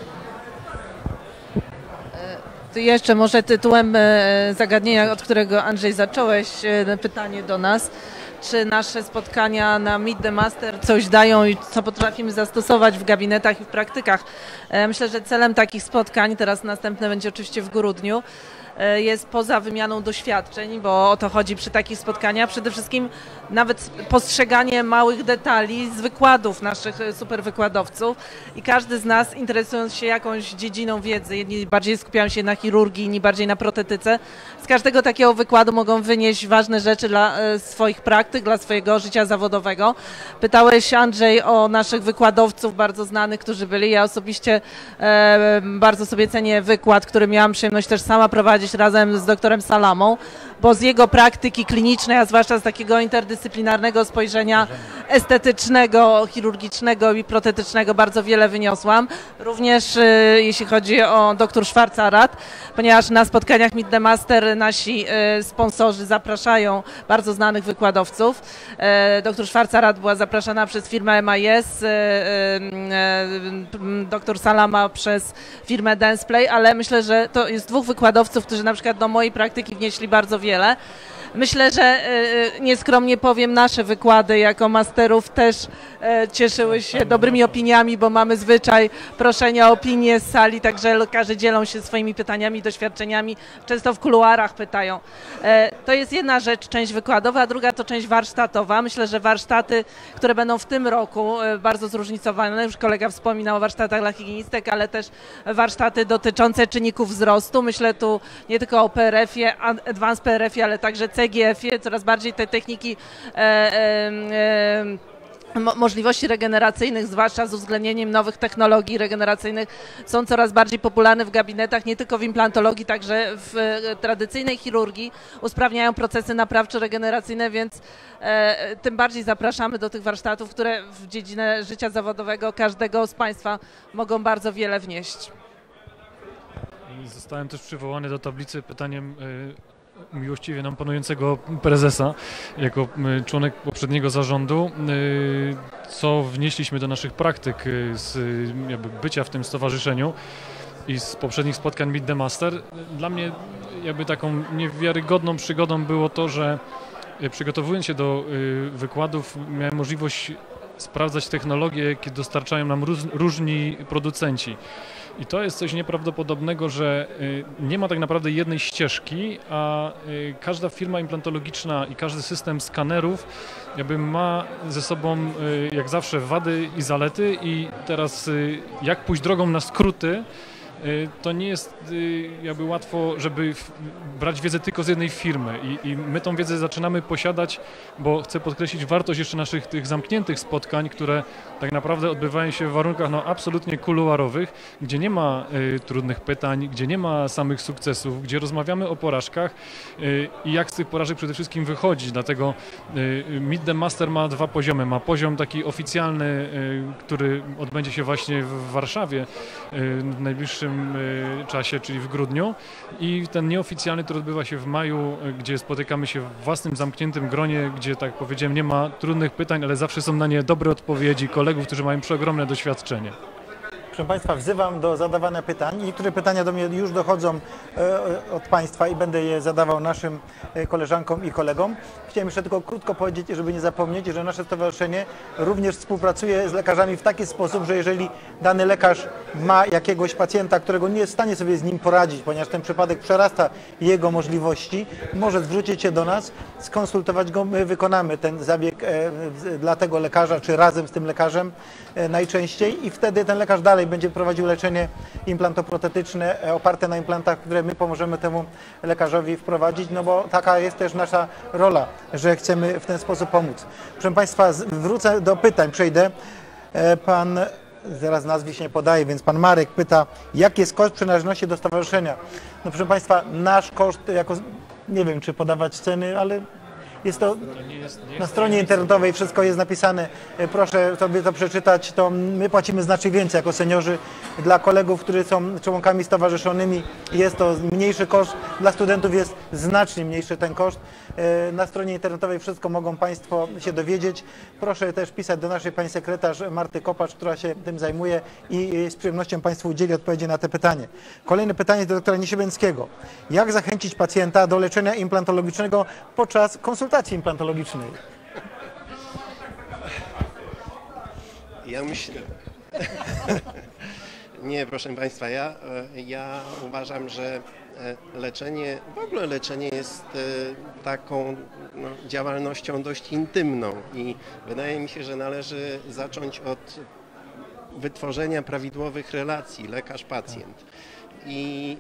Jeszcze może tytułem zagadnienia, od którego Andrzej zacząłeś, pytanie do nas. Czy nasze spotkania na Meet the Master coś dają i co potrafimy zastosować w gabinetach i w praktykach? Myślę, że celem takich spotkań, teraz następne będzie oczywiście w grudniu, jest poza wymianą doświadczeń, bo o to chodzi przy takich spotkaniach, przede wszystkim nawet postrzeganie małych detali z wykładów naszych super wykładowców i każdy z nas, interesując się jakąś dziedziną wiedzy, jedni bardziej skupiają się na chirurgii, inni bardziej na protetyce, z każdego takiego wykładu mogą wynieść ważne rzeczy dla swoich praktyk, dla swojego życia zawodowego. Pytałeś, Andrzej, o naszych wykładowców bardzo znanych, którzy byli. Ja osobiście bardzo sobie cenię wykład, który miałam przyjemność też sama prowadzić razem z doktorem Salamą, bo z jego praktyki klinicznej, a zwłaszcza z takiego interdyscyplinarnego spojrzenia estetycznego, chirurgicznego i protetycznego bardzo wiele wyniosłam. Również jeśli chodzi o dr Schwarzarat, ponieważ na spotkaniach Meet the Master nasi sponsorzy zapraszają bardzo znanych wykładowców. Dr Schwarzarat była zapraszana przez firmę MIS, dr Salama przez firmę Densplay, ale myślę, że to jest dwóch wykładowców, którzy na przykład do mojej praktyki wnieśli bardzo wiele. Myślę, że nieskromnie powiem, nasze wykłady jako masterów też cieszyły się dobrymi opiniami, bo mamy zwyczaj proszenia o opinię z sali, także lekarze dzielą się swoimi pytaniami i doświadczeniami, często w kuluarach pytają. To jest jedna rzecz, część wykładowa, a druga to część warsztatowa. Myślę, że warsztaty, które będą w tym roku bardzo zróżnicowane, już kolega wspominał o warsztatach dla higienistek, ale też warsztaty dotyczące czynników wzrostu. Myślę tu nie tylko o PRF-ie, Advanced PRF-ie, ale także CGF-ie, coraz bardziej te techniki możliwości regeneracyjnych, zwłaszcza z uwzględnieniem nowych technologii regeneracyjnych, są coraz bardziej popularne w gabinetach, nie tylko w implantologii, także w tradycyjnej chirurgii, usprawniają procesy naprawczo-regeneracyjne, więc tym bardziej zapraszamy do tych warsztatów, które w dziedzinę życia zawodowego każdego z Państwa mogą bardzo wiele wnieść. Zostałem też przywołany do tablicy pytaniem miłościwie nam panującego prezesa, jako członek poprzedniego zarządu, co wnieśliśmy do naszych praktyk z jakby bycia w tym stowarzyszeniu i z poprzednich spotkań Meet the Master. Dla mnie jakby taką niewiarygodną przygodą było to, że przygotowując się do wykładów miałem możliwość sprawdzać technologie, jakie dostarczają nam różni producenci. I to jest coś nieprawdopodobnego, że nie ma tak naprawdę jednej ścieżki, a każda firma implantologiczna i każdy system skanerów jakby ma ze sobą jak zawsze wady i zalety i teraz jak pójść drogą na skróty, to nie jest jakby łatwo, żeby brać wiedzę tylko z jednej firmy i my tą wiedzę zaczynamy posiadać, bo chcę podkreślić wartość jeszcze naszych tych zamkniętych spotkań, które tak naprawdę odbywają się w warunkach no, absolutnie kuluarowych, gdzie nie ma trudnych pytań, gdzie nie ma samych sukcesów, gdzie rozmawiamy o porażkach i jak z tych porażek przede wszystkim wychodzić, dlatego Meet the Master ma dwa poziomy, ma poziom taki oficjalny, który odbędzie się właśnie w Warszawie w najbliższym czasie, czyli w grudniu i ten nieoficjalny, który odbywa się w maju, gdzie spotykamy się w własnym zamkniętym gronie, gdzie tak powiedziałem nie ma trudnych pytań, ale zawsze są na nie dobre odpowiedzi kolegów, którzy mają przeogromne doświadczenie. Proszę Państwa, wzywam do zadawania pytań. Niektóre pytania do mnie już dochodzą od Państwa i będę je zadawał naszym koleżankom i kolegom. Chciałem jeszcze tylko krótko powiedzieć, żeby nie zapomnieć, że nasze stowarzyszenie również współpracuje z lekarzami w taki sposób, że jeżeli dany lekarz ma jakiegoś pacjenta, którego nie jest w stanie sobie z nim poradzić, ponieważ ten przypadek przerasta jego możliwości, może zwrócić się do nas, skonsultować go, my wykonamy ten zabieg dla tego lekarza, czy razem z tym lekarzem najczęściej i wtedy ten lekarz dalej będzie prowadził leczenie implantoprotetyczne oparte na implantach, które my pomożemy temu lekarzowi wprowadzić, no bo taka jest też nasza rola, że chcemy w ten sposób pomóc. Proszę Państwa, wrócę do pytań, przejdę. Pan, zaraz nazwisk nie podaje, więc pan Marek pyta, jaki jest koszt przynależności do stowarzyszenia? No proszę Państwa, nasz koszt, jako, nie wiem czy podawać ceny, ale jest to na stronie internetowej, wszystko jest napisane. Proszę sobie to przeczytać. To my płacimy znacznie więcej jako seniorzy. Dla kolegów, którzy są członkami stowarzyszonymi, jest to mniejszy koszt. Dla studentów jest znacznie mniejszy ten koszt. Na stronie internetowej wszystko mogą Państwo się dowiedzieć. Proszę też pisać do naszej pani sekretarz Marty Kopacz, która się tym zajmuje i z przyjemnością Państwu udzieli odpowiedzi na te pytanie. Kolejne pytanie do doktora Niesiebęckiego. Jak zachęcić pacjenta do leczenia implantologicznego podczas konsultacji implantologicznej? Ja myślę... Nie, proszę Państwa, ja uważam, że leczenie, w ogóle leczenie jest taką działalnością dość intymną i wydaje mi się, że należy zacząć od wytworzenia prawidłowych relacji lekarz-pacjent. I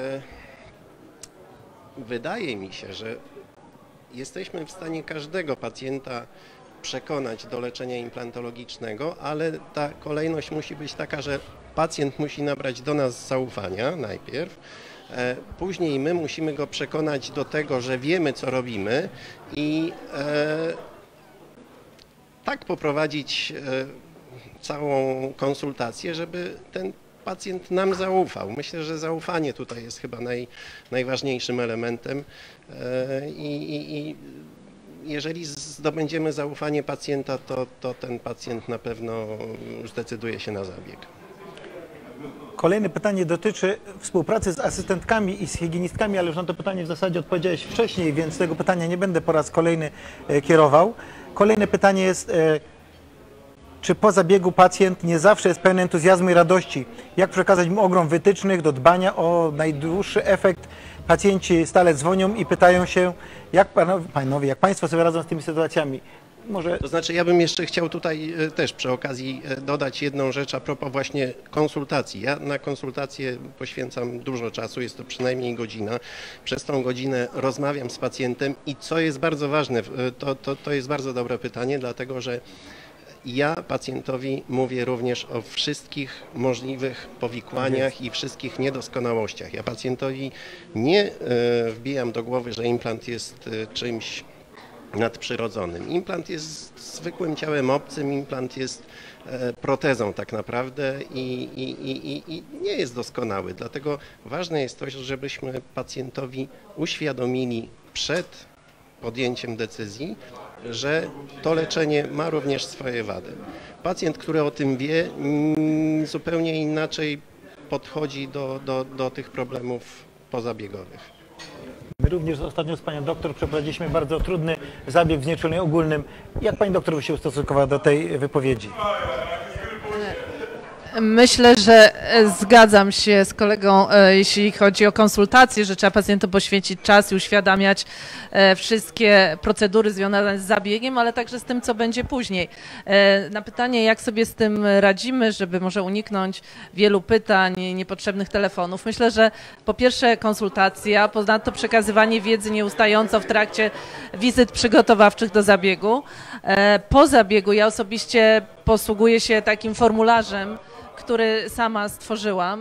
wydaje mi się, że jesteśmy w stanie każdego pacjenta przekonać do leczenia implantologicznego, ale ta kolejność musi być taka, że pacjent musi nabrać do nas zaufania najpierw, później my musimy go przekonać do tego, że wiemy, co robimy i tak poprowadzić całą konsultację, żeby ten pacjent nam zaufał. Myślę, że zaufanie tutaj jest chyba najważniejszym elementem i jeżeli zdobędziemy zaufanie pacjenta, to ten pacjent na pewno zdecyduje się na zabieg. Kolejne pytanie dotyczy współpracy z asystentkami i z higienistkami, ale już na to pytanie w zasadzie odpowiedziałeś wcześniej, więc tego pytania nie będę po raz kolejny kierował. Kolejne pytanie jest, czy po zabiegu pacjent nie zawsze jest pełen entuzjazmu i radości? Jak przekazać mu ogrom wytycznych do dbania o najdłuższy efekt? Pacjenci stale dzwonią i pytają się, jak panowie, jak Państwo sobie radzą z tymi sytuacjami? Może... To znaczy, ja bym jeszcze chciał tutaj też przy okazji dodać jedną rzecz a propos właśnie konsultacji. Ja na konsultacje poświęcam dużo czasu, jest to przynajmniej godzina. Przez tą godzinę rozmawiam z pacjentem i co jest bardzo ważne, to jest bardzo dobre pytanie, dlatego że ja pacjentowi mówię również o wszystkich możliwych powikłaniach i wszystkich niedoskonałościach. Ja pacjentowi nie wbijam do głowy, że implant jest czymś nadprzyrodzonym. Implant jest zwykłym ciałem obcym, implant jest protezą tak naprawdę i nie jest doskonały. Dlatego ważne jest to, żebyśmy pacjentowi uświadomili przed podjęciem decyzji, że to leczenie ma również swoje wady. Pacjent, który o tym wie, zupełnie inaczej podchodzi do tych problemów pozabiegowych. My również ostatnio z panią doktor przeprowadziliśmy bardzo trudny zabieg w znieczuleniu ogólnym. Jak pani doktor by się ustosunkowała do tej wypowiedzi? Myślę, że zgadzam się z kolegą, jeśli chodzi o konsultacje, że trzeba pacjentom poświęcić czas i uświadamiać wszystkie procedury związane z zabiegiem, ale także z tym, co będzie później. Na pytanie, jak sobie z tym radzimy, żeby może uniknąć wielu pytań, niepotrzebnych telefonów. Myślę, że po pierwsze konsultacja, ponadto przekazywanie wiedzy nieustająco w trakcie wizyt przygotowawczych do zabiegu. Po zabiegu ja osobiście posługuję się takim formularzem, który sama stworzyłam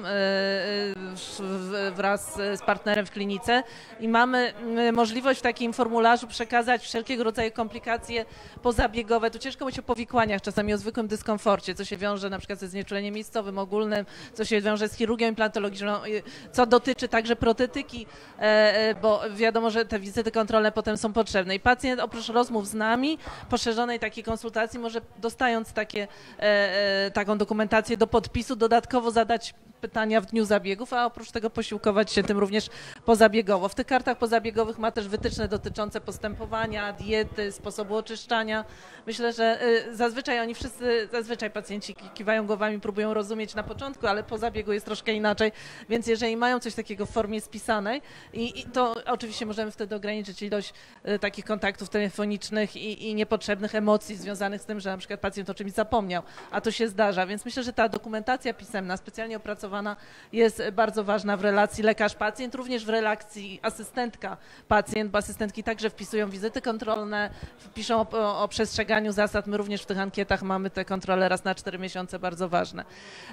wraz z partnerem w klinice i mamy możliwość w takim formularzu przekazać wszelkiego rodzaju komplikacje pozabiegowe. Tu ciężko mówić o powikłaniach, czasami o zwykłym dyskomforcie, co się wiąże na przykład ze znieczuleniem miejscowym, ogólnym, co się wiąże z chirurgią implantologiczną, co dotyczy także protetyki, bo wiadomo, że te wizyty kontrolne potem są potrzebne. I pacjent oprócz rozmów z nami, poszerzonej takiej konsultacji, może dostając taką dokumentację do podpisu, dodatkowo zadać pytania w dniu zabiegów, a oprócz tego posiłkować się tym również pozabiegowo. W tych kartach pozabiegowych ma też wytyczne dotyczące postępowania, diety, sposobu oczyszczania. Myślę, że zazwyczaj pacjenci kiwają głowami, próbują rozumieć na początku, ale po zabiegu jest troszkę inaczej, więc jeżeli mają coś takiego w formie spisanej, to oczywiście możemy wtedy ograniczyć ilość takich kontaktów telefonicznych i niepotrzebnych emocji związanych z tym, że na przykład pacjent o czymś zapomniał, a to się zdarza, więc myślę, że ta dokumentacja pisemna, specjalnie opracowana, jest bardzo ważna w relacji lekarz-pacjent, również w relacji asystentka-pacjent, bo asystentki także wpisują wizyty kontrolne, piszą o przestrzeganiu zasad. My również w tych ankietach mamy te kontrole raz na 4 miesiące, bardzo ważne.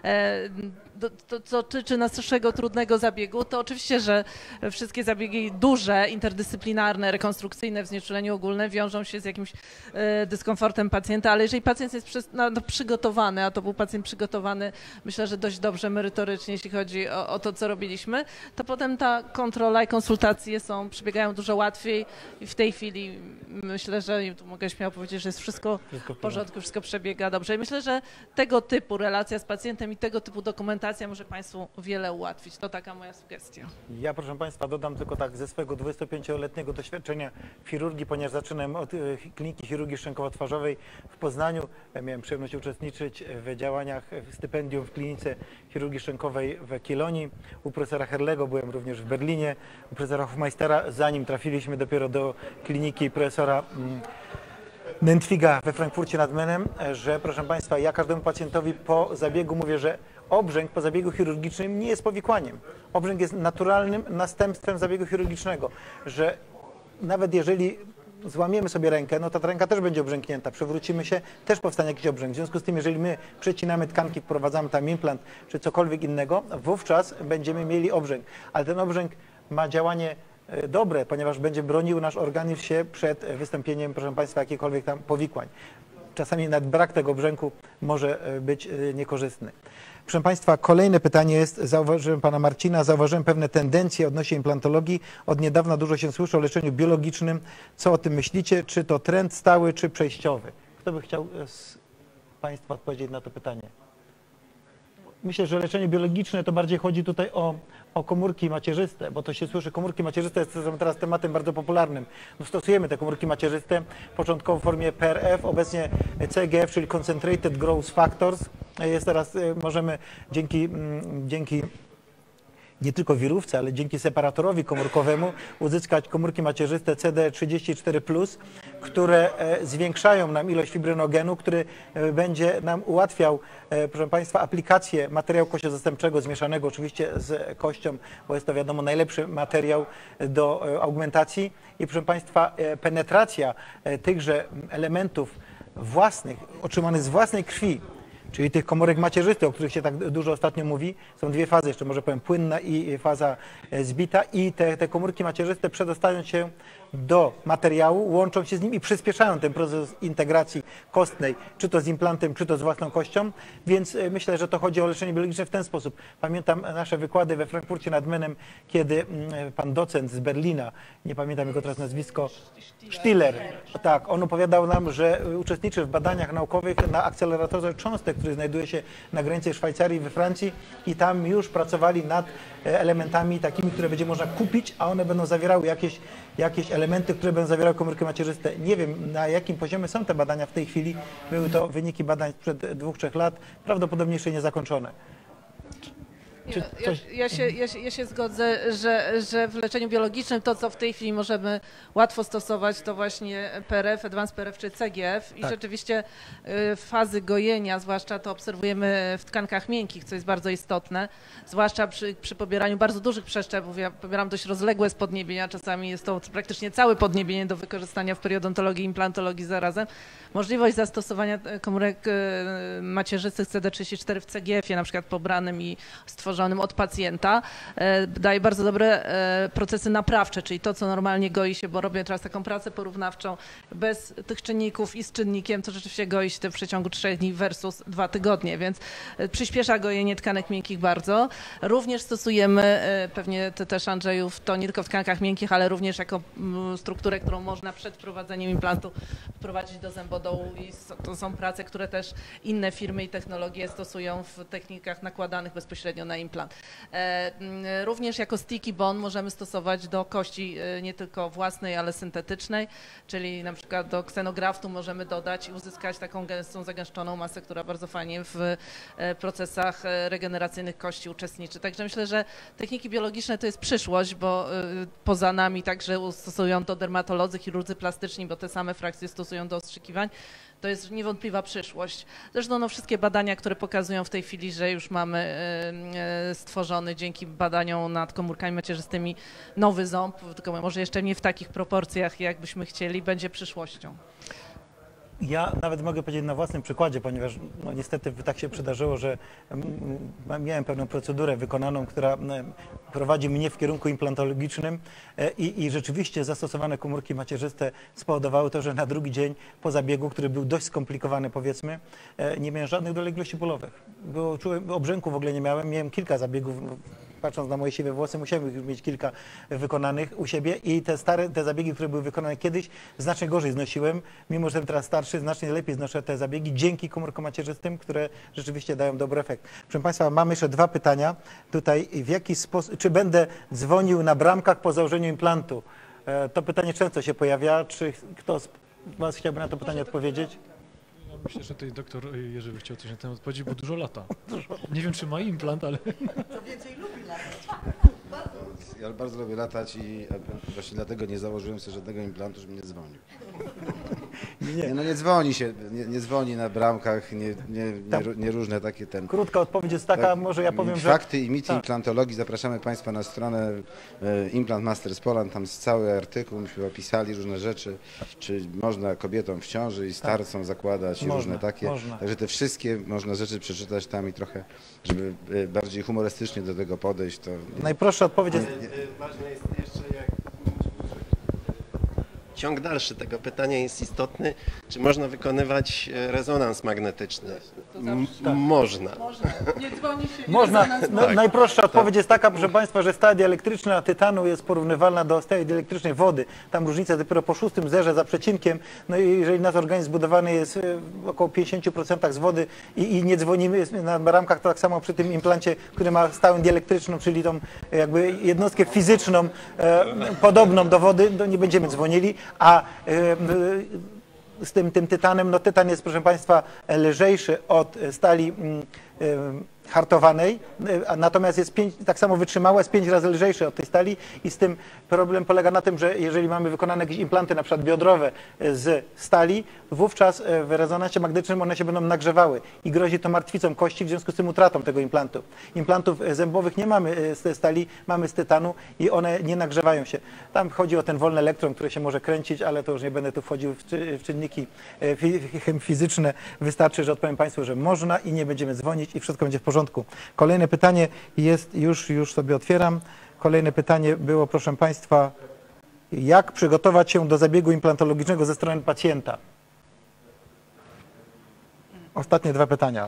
Co dotyczy naszego trudnego zabiegu, to oczywiście, że wszystkie zabiegi duże, interdyscyplinarne, rekonstrukcyjne w znieczuleniu ogólnym wiążą się z jakimś dyskomfortem pacjenta, ale jeżeli pacjent jest przygotowany, a to był pacjent przygotowany, myślę, że dość dobrze merytorycznie, jeśli chodzi o to, co robiliśmy, to potem ta kontrola i konsultacje przebiegają dużo łatwiej i w tej chwili myślę, że tu mogę śmiało powiedzieć, że jest wszystko w porządku, wszystko przebiega dobrze. I myślę, że tego typu relacja z pacjentem i tego typu dokumentacja może Państwu wiele ułatwić. To taka moja sugestia. Ja, proszę Państwa, dodam tylko tak ze swojego 25-letniego doświadczenia w chirurgii, ponieważ zaczynałem od Kliniki Chirurgii Szczękowo-Twarzowej w Poznaniu. Ja miałem przyjemność uczestniczyć w działaniach stypendium w Klinice Chirurgii Szczękowej w Kielonii. U profesora Herlego byłem również w Berlinie, u profesora Hofmeistera, zanim trafiliśmy dopiero do kliniki profesora Nentwiga we Frankfurcie nad Menem, że proszę Państwa, ja każdemu pacjentowi po zabiegu mówię, że obrzęk po zabiegu chirurgicznym nie jest powikłaniem. Obrzęk jest naturalnym następstwem zabiegu chirurgicznego, że nawet jeżeli złamiemy sobie rękę, no to ta ręka też będzie obrzęknięta, przewrócimy się, też powstanie jakiś obrzęk. W związku z tym, jeżeli my przecinamy tkanki, wprowadzamy tam implant czy cokolwiek innego, wówczas będziemy mieli obrzęk. Ale ten obrzęk ma działanie dobre, ponieważ będzie bronił nasz organizm się przed wystąpieniem, proszę Państwa, jakichkolwiek tam powikłań. Czasami nawet brak tego obrzęku może być niekorzystny. Proszę Państwa, kolejne pytanie jest, zauważyłem pana Marcina, zauważyłem pewne tendencje odnośnie implantologii. Od niedawna dużo się słyszy o leczeniu biologicznym. Co o tym myślicie? Czy to trend stały, czy przejściowy? Kto by chciał z Państwa odpowiedzieć na to pytanie? Myślę, że leczenie biologiczne to bardziej chodzi tutaj o komórki macierzyste, bo to się słyszy, komórki macierzyste są teraz tematem bardzo popularnym. No, stosujemy te komórki macierzyste, początkowo w formie PRF, obecnie CGF, czyli Concentrated Growth Factors. Jest teraz, możemy dzięki nie tylko wirówce, ale dzięki separatorowi komórkowemu uzyskać komórki macierzyste CD34+, które zwiększają nam ilość fibrynogenu, który będzie nam ułatwiał, proszę Państwa, aplikację materiału kościozastępczego zmieszanego oczywiście z kością, bo jest to wiadomo najlepszy materiał do augmentacji i proszę Państwa, penetracja tychże elementów własnych, otrzymanych z własnej krwi, czyli tych komórek macierzystych, o których się tak dużo ostatnio mówi. Są dwie fazy, jeszcze może powiem, płynna i faza zbita i te komórki macierzyste przedostają się do materiału, łączą się z nim i przyspieszają ten proces integracji kostnej, czy to z implantem, czy to z własną kością, więc myślę, że to chodzi o leczenie biologiczne w ten sposób. Pamiętam nasze wykłady we Frankfurcie nad Menem, kiedy pan docent z Berlina, nie pamiętam jego teraz nazwisko, Stiller, tak, on opowiadał nam, że uczestniczy w badaniach naukowych na akceleratorze cząstek, który znajduje się na granicy Szwajcarii we Francji i tam już pracowali nad elementami takimi, które będzie można kupić, a one będą zawierały jakieś elementy, które będą zawierały komórki macierzyste. Nie wiem, na jakim poziomie są te badania w tej chwili. Były to wyniki badań sprzed 2-3 lat, prawdopodobnie jeszcze niezakończone. Ja się zgodzę, że w leczeniu biologicznym to, co w tej chwili możemy łatwo stosować, to właśnie PRF, Advanced PRF czy CGF i rzeczywiście fazy gojenia, zwłaszcza to obserwujemy w tkankach miękkich, co jest bardzo istotne, zwłaszcza przy pobieraniu bardzo dużych przeszczepów. Ja pobieram dość rozległe spodniebienia, czasami jest to praktycznie całe podniebienie do wykorzystania w periodontologii i implantologii zarazem. Możliwość zastosowania komórek macierzystych CD34 w CGF-ie, na przykład pobranym i stworzonym od pacjenta, daje bardzo dobre procesy naprawcze, czyli to, co normalnie goi się, bo robię teraz taką pracę porównawczą bez tych czynników i z czynnikiem, to rzeczywiście goi się w przeciągu 3 dni versus 2 tygodnie, więc przyspiesza gojenie tkanek miękkich bardzo. Również stosujemy, pewnie ty też, Andrzeju, to nie tylko w tkankach miękkich, ale również jako strukturę, którą można przed wprowadzeniem implantu wprowadzić do zębodołu i to są prace, które też inne firmy i technologie stosują w technikach nakładanych bezpośrednio na implant. Również jako sticky bone możemy stosować do kości nie tylko własnej, ale syntetycznej, czyli na przykład do ksenograftu możemy dodać i uzyskać taką gęstą, zagęszczoną masę, która bardzo fajnie w procesach regeneracyjnych kości uczestniczy. Także myślę, że techniki biologiczne to jest przyszłość, bo poza nami także stosują to dermatolodzy, chirurdzy plastyczni, bo te same frakcje stosują do ostrzykiwań. To jest niewątpliwa przyszłość. Zresztą wszystkie badania, które pokazują w tej chwili, że już mamy stworzony dzięki badaniom nad komórkami macierzystymi nowy ząb, tylko może jeszcze nie w takich proporcjach, jakbyśmy chcieli, będzie przyszłością. Ja nawet mogę powiedzieć na własnym przykładzie, ponieważ no, niestety tak się przydarzyło, że miałem pewną procedurę wykonaną, która prowadzi mnie w kierunku implantologicznym i rzeczywiście zastosowane komórki macierzyste spowodowały to, że na drugi dzień po zabiegu, który był dość skomplikowany, powiedzmy, nie miałem żadnych dolegliwości bólowych. Obrzęku w ogóle nie miałem kilka zabiegów. Patrząc na moje siwe włosy, musiałem już mieć kilka wykonanych u siebie i te zabiegi, które były wykonane kiedyś, znacznie gorzej znosiłem. Mimo że jestem teraz starszy, znacznie lepiej znoszę te zabiegi dzięki komórkom macierzystym, które rzeczywiście dają dobry efekt. Proszę Państwa, mamy jeszcze 2 pytania. Tutaj, w jaki sposób, czy będę dzwonił na bramkach po założeniu implantu? To pytanie często się pojawia. Czy kto z Was chciałby na to pytanie odpowiedzieć? Myślę, że tutaj doktor Jerzy by chciał coś na temat powiedzieć, bo dużo lata. Nie wiem, czy ma implant, ale... To więcej lubi latać. Ja bardzo lubię latać i właśnie dlatego nie założyłem sobie żadnego implantu, żeby nie dzwonił. Nie dzwoni się, nie dzwoni na bramkach, nie różne takie ten... Krótka odpowiedź jest taka, może ja powiem, że... Fakty i mity implantologii. Zapraszamy Państwa na stronę Implant Masters Poland, tam jest cały artykuł, myśmy opisali różne rzeczy, czy można kobietom w ciąży i starcom zakładać i różne takie. Także te wszystkie można rzeczy przeczytać tam i trochę, żeby bardziej humorystycznie do tego podejść. To... Najprostsza odpowiedź jest... Ważne jest jeszcze, jak ciąg dalszy tego pytania jest istotny, czy można wykonywać rezonans magnetyczny? Można. Nie dzwoni się. Można. Najprostsza odpowiedź jest taka, proszę Państwa, że stadie elektryczna tytanu jest porównywalna do stadii elektrycznej wody. Tam różnica dopiero po 6. zerze za przecinkiem. No i jeżeli nasz organizm zbudowany jest w około 50% z wody i nie dzwonimy na bramkach, to tak samo przy tym implancie, który ma stałą dielektryczną, czyli tą jakby jednostkę fizyczną podobną do wody, to nie będziemy dzwonili, a z tym tytanem, no tytan jest, proszę Państwa, lżejszy od stali hartowanej, natomiast jest tak samo wytrzymała, jest 5 razy lżejszy od tej stali i z tym problem polega na tym, że jeżeli mamy wykonane jakieś implanty, na przykład biodrowe z stali, wówczas w rezonansie magnetycznym one się będą nagrzewały i grozi to martwicą kości, w związku z tym utratą tego implantu. Implantów zębowych nie mamy z stali, mamy z tytanu i one nie nagrzewają się. Tam chodzi o ten wolny elektron, który się może kręcić, ale to już nie będę tu wchodził w czynniki fizyczne. Wystarczy, że odpowiem Państwu, że można i nie będziemy dzwonić i wszystko będzie w porządku. Kolejne pytanie jest, już sobie otwieram. Kolejne pytanie było, proszę Państwa, Jak przygotować się do zabiegu implantologicznego ze strony pacjenta? Ostatnie 2 pytania.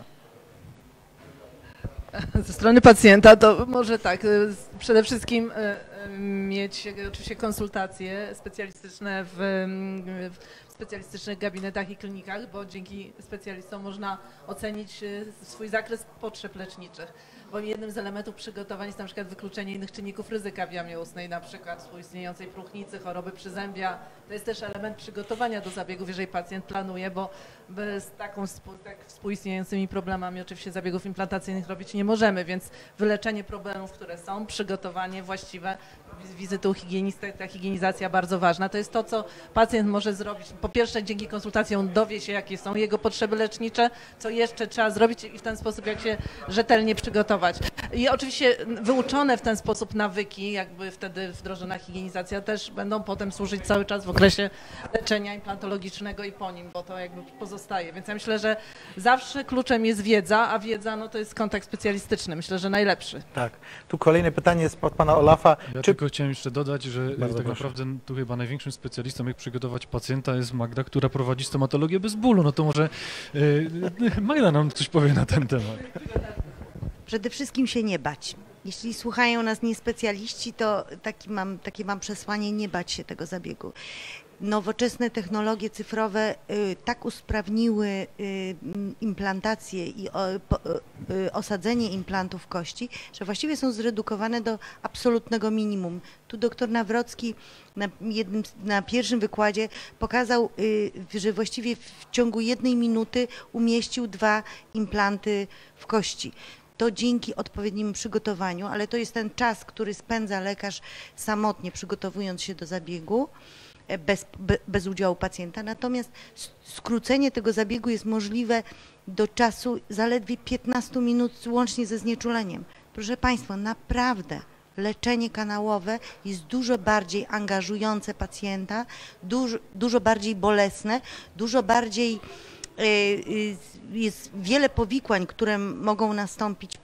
Ze strony pacjenta to może tak, przede wszystkim mieć oczywiście konsultacje specjalistyczne w specjalistycznych gabinetach i klinikach, bo dzięki specjalistom można ocenić swój zakres potrzeb leczniczych. Bo jednym z elementów przygotowań jest na przykład wykluczenie innych czynników ryzyka w jamie ustnej, na przykład współistniejącej próchnicy, choroby przyzębia. To jest też element przygotowania do zabiegów, jeżeli pacjent planuje, bo z tak współistniejącymi problemami oczywiście zabiegów implantacyjnych robić nie możemy, więc wyleczenie problemów, które są, przygotowanie właściwe, wizyty u higienisty, ta higienizacja bardzo ważna. To jest to, co pacjent może zrobić. Po pierwsze, dzięki konsultacjom dowie się, jakie są jego potrzeby lecznicze, co jeszcze trzeba zrobić i w ten sposób, jak się rzetelnie przygotować. I oczywiście wyuczone w ten sposób nawyki, jakby wtedy wdrożona higienizacja, też będą potem służyć cały czas w okresie leczenia implantologicznego i po nim, bo to jakby pozostaje. Więc ja myślę, że zawsze kluczem jest wiedza, a wiedza no to jest kontakt specjalistyczny. Myślę, że najlepszy. Tak. Tu kolejne pytanie jest od pana Olafa. Ja tylko chciałem jeszcze dodać, że Bardzo tak proszę. naprawdę tu chyba największym specjalistą, jak przygotować pacjenta, jest Magda, która prowadzi stomatologię bez bólu. No to może Magda nam coś powie na ten temat. Przede wszystkim się nie bać. Jeśli słuchają nas niespecjaliści, to takie mam przesłanie: nie bać się tego zabiegu. Nowoczesne technologie cyfrowe tak usprawniły implantację i osadzenie implantów kości, że właściwie są zredukowane do absolutnego minimum. Tu doktor Nawrocki na pierwszym wykładzie pokazał, że właściwie w ciągu 1 minuty umieścił 2 implanty w kości. To dzięki odpowiedniemu przygotowaniu, ale to jest ten czas, który spędza lekarz samotnie, przygotowując się do zabiegu, bez udziału pacjenta. Natomiast skrócenie tego zabiegu jest możliwe do czasu zaledwie 15 minut łącznie ze znieczuleniem. Proszę Państwa, naprawdę leczenie kanałowe jest dużo bardziej angażujące pacjenta, dużo bardziej bolesne, dużo bardziej jest wiele powikłań, które mogą nastąpić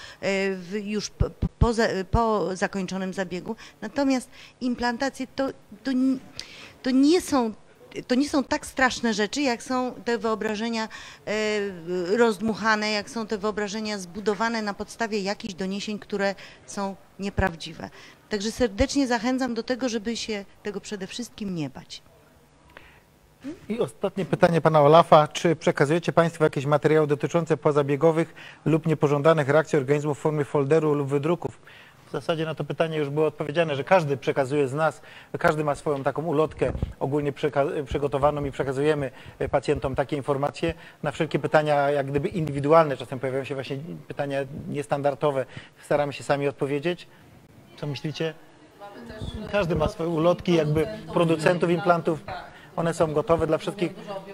po zakończonym zabiegu. Natomiast implantacje to nie są tak straszne rzeczy, jak są te wyobrażenia rozdmuchane, jak są te wyobrażenia zbudowane na podstawie jakichś doniesień, które są nieprawdziwe. Także serdecznie zachęcam do tego, żeby się tego przede wszystkim nie bać. I ostatnie pytanie pana Olafa. Czy przekazujecie Państwo jakieś materiały dotyczące pozabiegowych lub niepożądanych reakcji organizmu w formie folderu lub wydruków? W zasadzie na to pytanie już było odpowiedziane, że każdy przekazuje z nas, każdy ma swoją taką ulotkę ogólnie przygotowaną i przekazujemy pacjentom takie informacje. Na wszelkie pytania jak gdyby indywidualne, czasem pojawiają się właśnie pytania niestandardowe, staramy się sami odpowiedzieć. Co myślicie? Każdy ma swoje ulotki jakby producentów implantów. One są gotowe dla wszystkich.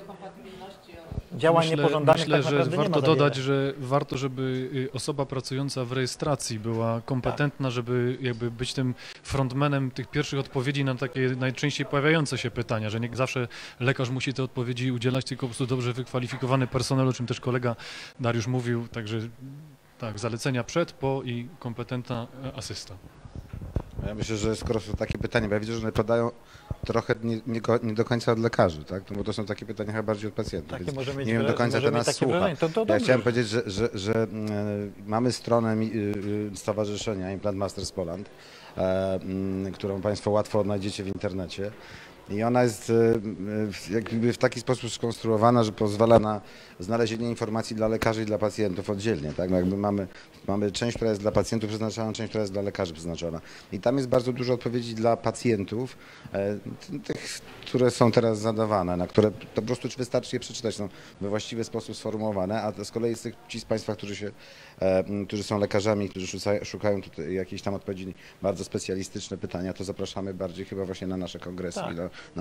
Działań niepożądanych Myślę, tak naprawdę że nie warto ma za dodać, wiele. że warto, żeby osoba pracująca w rejestracji była kompetentna, żeby jakby być tym frontmanem tych pierwszych odpowiedzi na takie najczęściej pojawiające się pytania, że nie zawsze lekarz musi te odpowiedzi udzielać, tylko po prostu dobrze wykwalifikowany personel, o czym też kolega Dariusz mówił, także tak, zalecenia przed, po i kompetentna asysta. Ja myślę, że skoro są takie pytania, bo ja widzę, że one padają trochę nie do końca od lekarzy, tak? No bo to są takie pytania chyba bardziej od pacjentów, Takie więc może mieć nie wiem do końca, kto nas takie słucha. wrażenie. To Ja dobrze. chciałem powiedzieć, że mamy stronę Stowarzyszenia Implant Masters Poland, którą Państwo łatwo odnajdziecie w internecie. I ona jest jakby w taki sposób skonstruowana, że pozwala na znalezienie informacji dla lekarzy i dla pacjentów oddzielnie. Tak? No jakby mamy część, która jest dla pacjentów przeznaczona, część, która jest dla lekarzy przeznaczona. I tam jest bardzo dużo odpowiedzi dla pacjentów, tych, które są teraz zadawane, na które to po prostu wystarczy je przeczytać, są we właściwy sposób sformułowane, a z kolei ci z Państwa, którzy są lekarzami, którzy szukają tutaj jakiejś tam odpowiedzi, bardzo specjalistyczne pytania, to zapraszamy bardziej chyba właśnie na nasze kongresy Tak. i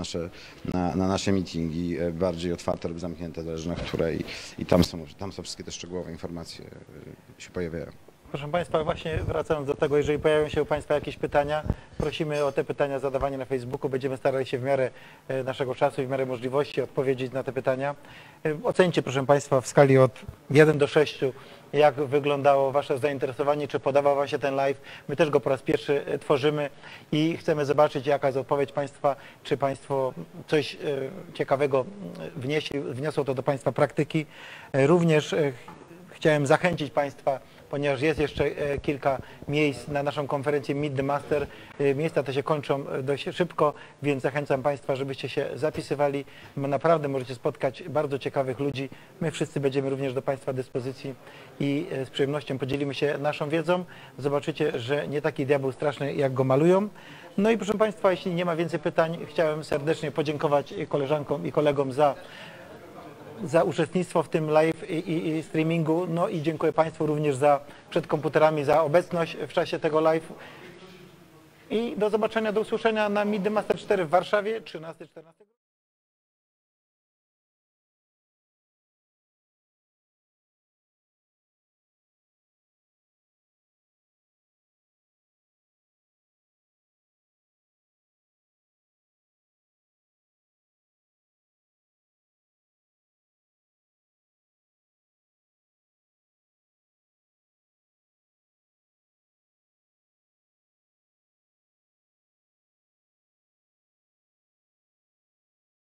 na nasze meetingi, bardziej otwarte lub zamknięte, zależy na które i tam są wszystkie te szczegółowe informacje się pojawiają. Proszę Państwa, właśnie wracając do tego, jeżeli pojawią się u Państwa jakieś pytania, prosimy o te pytania zadawanie na Facebooku. Będziemy starali się w miarę naszego czasu i w miarę możliwości odpowiedzieć na te pytania. Oceńcie, proszę Państwa, w skali od 1 do 6, jak wyglądało Wasze zainteresowanie, czy podobał Wam się ten live. My też go po raz pierwszy tworzymy i chcemy zobaczyć, jaka jest odpowiedź Państwa, czy Państwo coś ciekawego wniosło to do Państwa praktyki. Również chciałem zachęcić Państwa, ponieważ jest jeszcze kilka miejsc na naszą konferencję Meet the Master. Miejsca te się kończą dość szybko, więc zachęcam Państwa, żebyście się zapisywali. Naprawdę możecie spotkać bardzo ciekawych ludzi. My wszyscy będziemy również do Państwa dyspozycji i z przyjemnością podzielimy się naszą wiedzą. Zobaczycie, że nie taki diabeł straszny, jak go malują. No i proszę Państwa, jeśli nie ma więcej pytań, chciałem serdecznie podziękować koleżankom i kolegom za uczestnictwo w tym live i streamingu. No i dziękuję Państwu również przed komputerami za obecność w czasie tego live. I do zobaczenia, do usłyszenia na Meet the Master 4 w Warszawie 13-14.